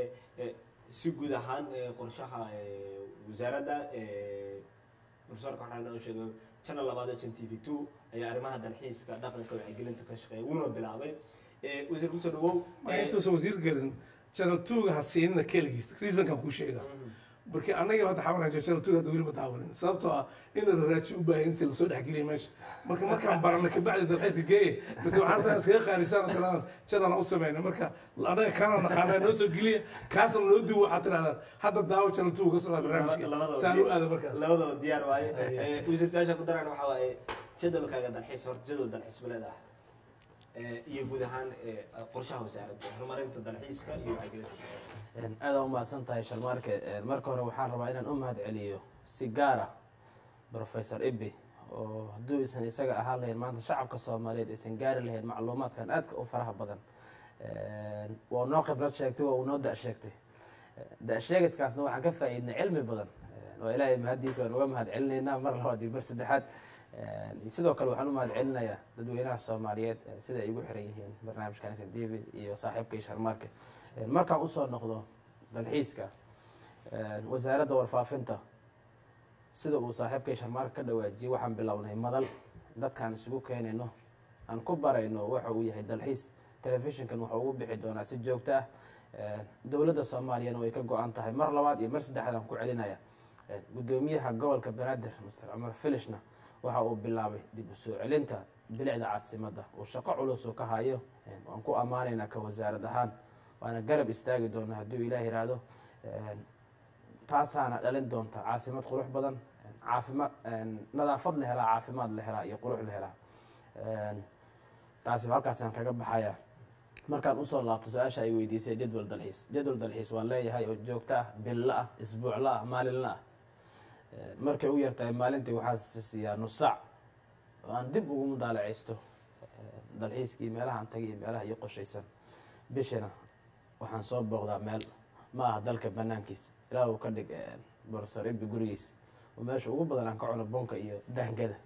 si guud ahaan qorshaha wasaaradda profesorka waxaan u sheegay channel 2 SNTV2 ayaa arrimaha dalxiiska dhaqanka wacyigelinta ka shaqeeya wuuna bilaabay wasiir ku soo dhawow intuusan wasiir gelin channel 2 ha siinina keligiis reasonkan kuu sheega markii anaga hadda xawanaajo channel 2 hadda weli ma daawanin sababtoo ah in la raaji u baahan in lasoo dhexgeliyo meesha markaan barana kabacdi dalxiiska geeye mise waxaan rabtaa iskaga qaalisaan tiradaan channel u sameyna marka anaga kaana naqaanaa noo soo geliya kaasna noo duwo waxaad tirahdaan hadda daawo channel 2 uga socdaa barnaamijka saan u aada markaas labadaba diyaar waaye wasiirtayaasha ku daraan waxaa waaye jadwalkaaga dalxiis horta jadwal dalxiis ma leedahay iyo guud ahaan qorshaha wasaaradda horumarinta dalxiiska iyo wacyigelinta aad u mahadsan tahay shalmaarke marka hore waxaan rabaa inaan u mahad celiyo si gaara professor Ibi oo hadduu isan isaga ahaan lahayn maanta shacabka Soomaaliyeed aysan gaari lahayn macluumaadkan aadka u faraha badan waa noo khibrad sheegtay waa noo da' sheegtay da' sheegidkaasna waxaan ka faa'iidnay cilmi badan oo ilaahay mahadiisa waan uga mahad celinaynaa mar labaad iyo mar saddexaad sidoo kale waxaan u mahad celinayaa dadweynaha Soomaaliyeed sida ay ugu xiran yihiin barnaamijkan SNTV iyo saaxiibkay sharmaarke markaan u soo noqdo dalxiiska wasaaradda warfaafinta sida uu saaxiibkay sharmaarke ka dhawaajiyay waxaan bilownay madal dadkaan isugu keenayno aan ku barayno waxa uu yahay dalxiis telefishinkan waxa ugu bixi doonaa si joogto ah dowladda Soomaaliyana way ka go'an tahay mar labaad iyo mar saddexaad aan ku celinaya gudoomiyaha gobolka Banaadir Mr. Amar Filishna waxa uu bilaabay dib u soo celinta bilicda caasimadda oo shaqo culus ka hayo aan ku amaanaynaa ka wasaarad ahaan waana garab istaagi doonaa hadduu ilaahay yiraahdo taasaana dhalin doonta caasimad qurux badan caafimaad nadaafad la helaa caafimaad la helaa iyo qurux la helaa taasi halkaasaan kaga baxaya markaan usoo laabto su-aasha ay weydiisay jadwal dalxiis waan leeyahay oo joogto ah billa ah isbuucla ah maalinla ah markay u yartahay maalintii waxaa siiyaa nus saac oo aan dib ugu mudaalacaysto dalxiiskii meelahaan tagay iyo meelaha ii qoshaysan bishana waxaan soo booqdaa meel ma aha dalka banaankiisa ilaa uu ka dhig professor Ibi gurigiisa oo meesha ugu badan aan ka cuno bunka iyo daangada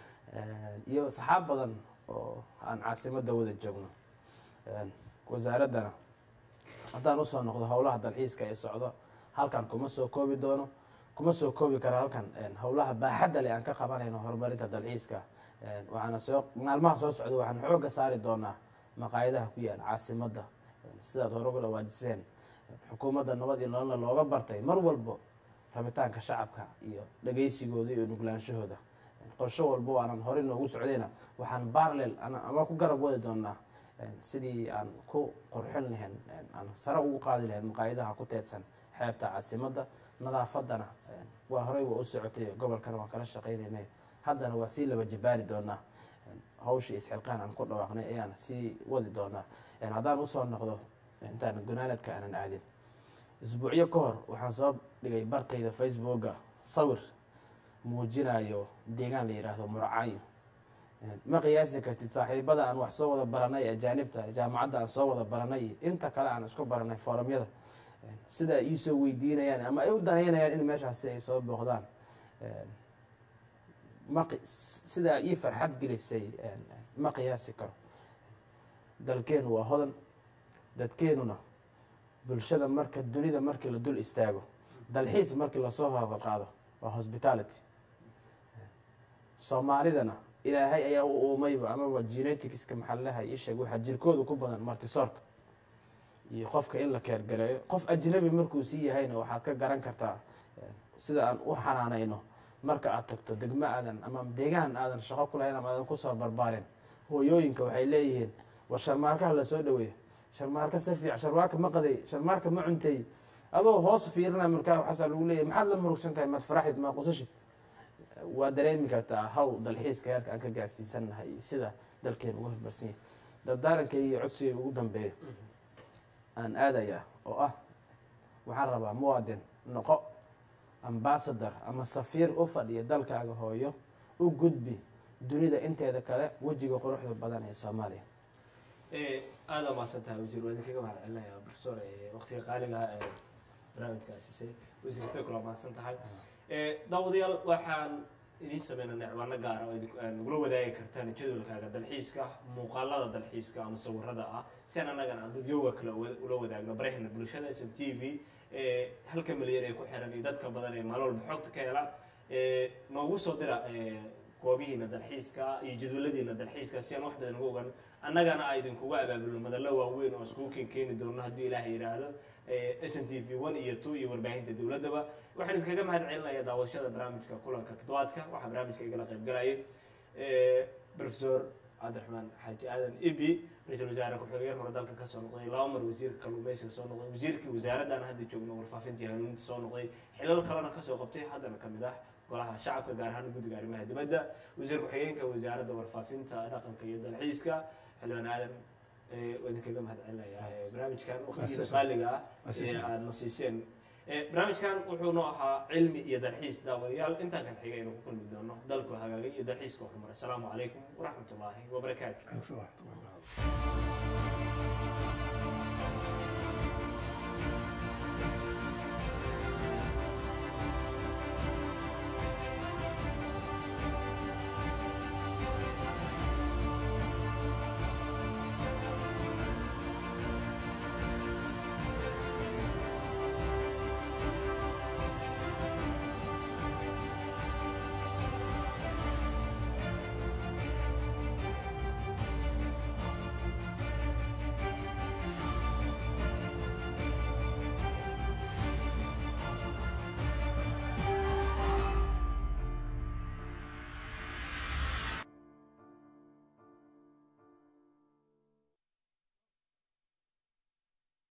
iyo saxaab badan oo aan caasimadda wada joogno wasaaraddana haddaan usoo noqdo howlaha dalxiiska ee socdo halkan kuma soo koobi kara halkan howlaha baaxadda leh aan ka qabanayno horumarinta dalxiiska waxaana maalmaha soo socda waxaan xoogga saari doonaa maqaayadaha ku yaala caasimadda sidaad hore uga dhawaajiseen xukuumadda nabad iyo nololna looga bartay mar walbo rabitaanka shacabka iyo dhagaysigooda iyo nuglaanshahooda qorshe walbo aanan horey noogu socdayna waxaan parallel ama ku garab wadi doonaa sidii aan ku qurxin lahayn aan sare ugu qaadi lahayn maqaayadaha ku teedsan xeebta caasimadda nadaafaddana waa horey waa u socotay gobolkana waan kala shaqaynaynay haddana waa sii laba jibaari doonaa hawshii isxilqaan aan ku dhawaaqnay ayaan sii wadi doonaa haddaan usoo noqdo intaan gunaanadka aanan aadin isbuucyo ka hor waxaan soo dhigay bartayda facebooka sawir muujinayo deegaan la yidhaahdo Murcaayo ma qiyaasi kartid saaxiibada aan wax soo wada baranay ajaanibta jaamacadda aan soo wada baranay inta kale aan isku baranay forumyada sida ay soo weydiinayaan ama ay u danaynayaan in meeshaasi ay soo booqdaan sida ii farxad gelisay ma qiyaasi karo dalkeenu waa hodan dadkeenuna bulshada marka dunida markii la dul istaago dalxiis markii lasoo hadal qaado waa hospitality soomaalidana ilaahay ayaa u uumayba amaba geneticska maxallaha ii sheeg waxaa jirkooda ku badan martisoorka iyo qofka in la keergareeyo qof ajnabi markuu sii yahayna waxaad ka garan kartaa sida aan u xanaanayno marka aad tagto degmo aadan ama deegaan aadan shaqo ku lahayn ama aadan kusoo barbaarin hooyooyinka waxay leeyihiin war sharmaarkaha lasoo dhaweeyo sharmaarka si fiican sharmaarka ma qaday sharmaarka ma cuntay adoo hoos fiirinaya markaa waxaasaa lagu leeyahay maxaad la murugsan tahay maad faraxid maa qusashid waa dareemi kartaa haw dalxiiska heerka aan ka gaarsiisannahay iyo sida dalkeena uga hormarsan yahay dardaarankayga iyo codsigayga ugu dambeeyo aan aadayaa oo ah waxaan rabaa muwaadin noqo ambasador ama safiir u fadhiya dalkaaga hooyo u gudbi dunida inteeda kale wejiga quruxda badan ee soomaaliya aada umaasan tahay wasiir waa idinkaga mahad celinaya professor waqtiga qaaliga barnaamijkaa siisay wasiirta kula mahadsan tahay daawadayaal waxaan idiin sameynana ciwaano gaara oo nagula wadaagi kartaan jadwalkaaga dalxiiska muuqaalada dalxiiska ama sawirada ah si aan annagana aan dadyooga kale ula wadaagno barahina bulshada sm t v halka milyan ee ku xiran iyo dadka badan ee maalin walba xogta ka hela noogu soo dira goobihiina dalxiiska iyo jadwaladiina dalxiiska si aan wax badan uga ogan annagana a idinkuga abaabulno madallo waaweyn oo iskugu keeni doono haddii ilaahay yidhaahdo sn t v 1 iyo 2 iyo warbaahinta dowladdaba waxaan idinkaga mahad celinaya daawashada barnaamijka kulanka toddobaadka waxaa barnaamijka igala qayb galayay professor cabdiraxmaan xaaji aadan ibi ra-iisul wasaare ku-xigeen hore dalka ka soo noqday 2 mar wasiirka kalluumaysiga soo noqday wasiirkii wasaaraddan hadda joogno warfaafintii hanuuninta soo noqday xilal kalena kasoo qabtay haddana ka mid ah golaha shacabka gaar ahaan guddiga arrimaha dibadda wasiir ku-xigeenka wasaaradda warfaafinta dhaqanka iyo dalxiiska xildhibaan aadan waa idinkaga mahad celinaya barnaamijkan waqtigiina qaaliga ah ee aada na siiseen barnaamijkan wuxuu noo ahaa cilmi iyo dalxiis daawadayaal intaan kan xigay aynu ku kulmi doono dalku hagaagay iyo dalxiiska horumar asalaamu calaykum waraxmat ullaahi wabarakaatu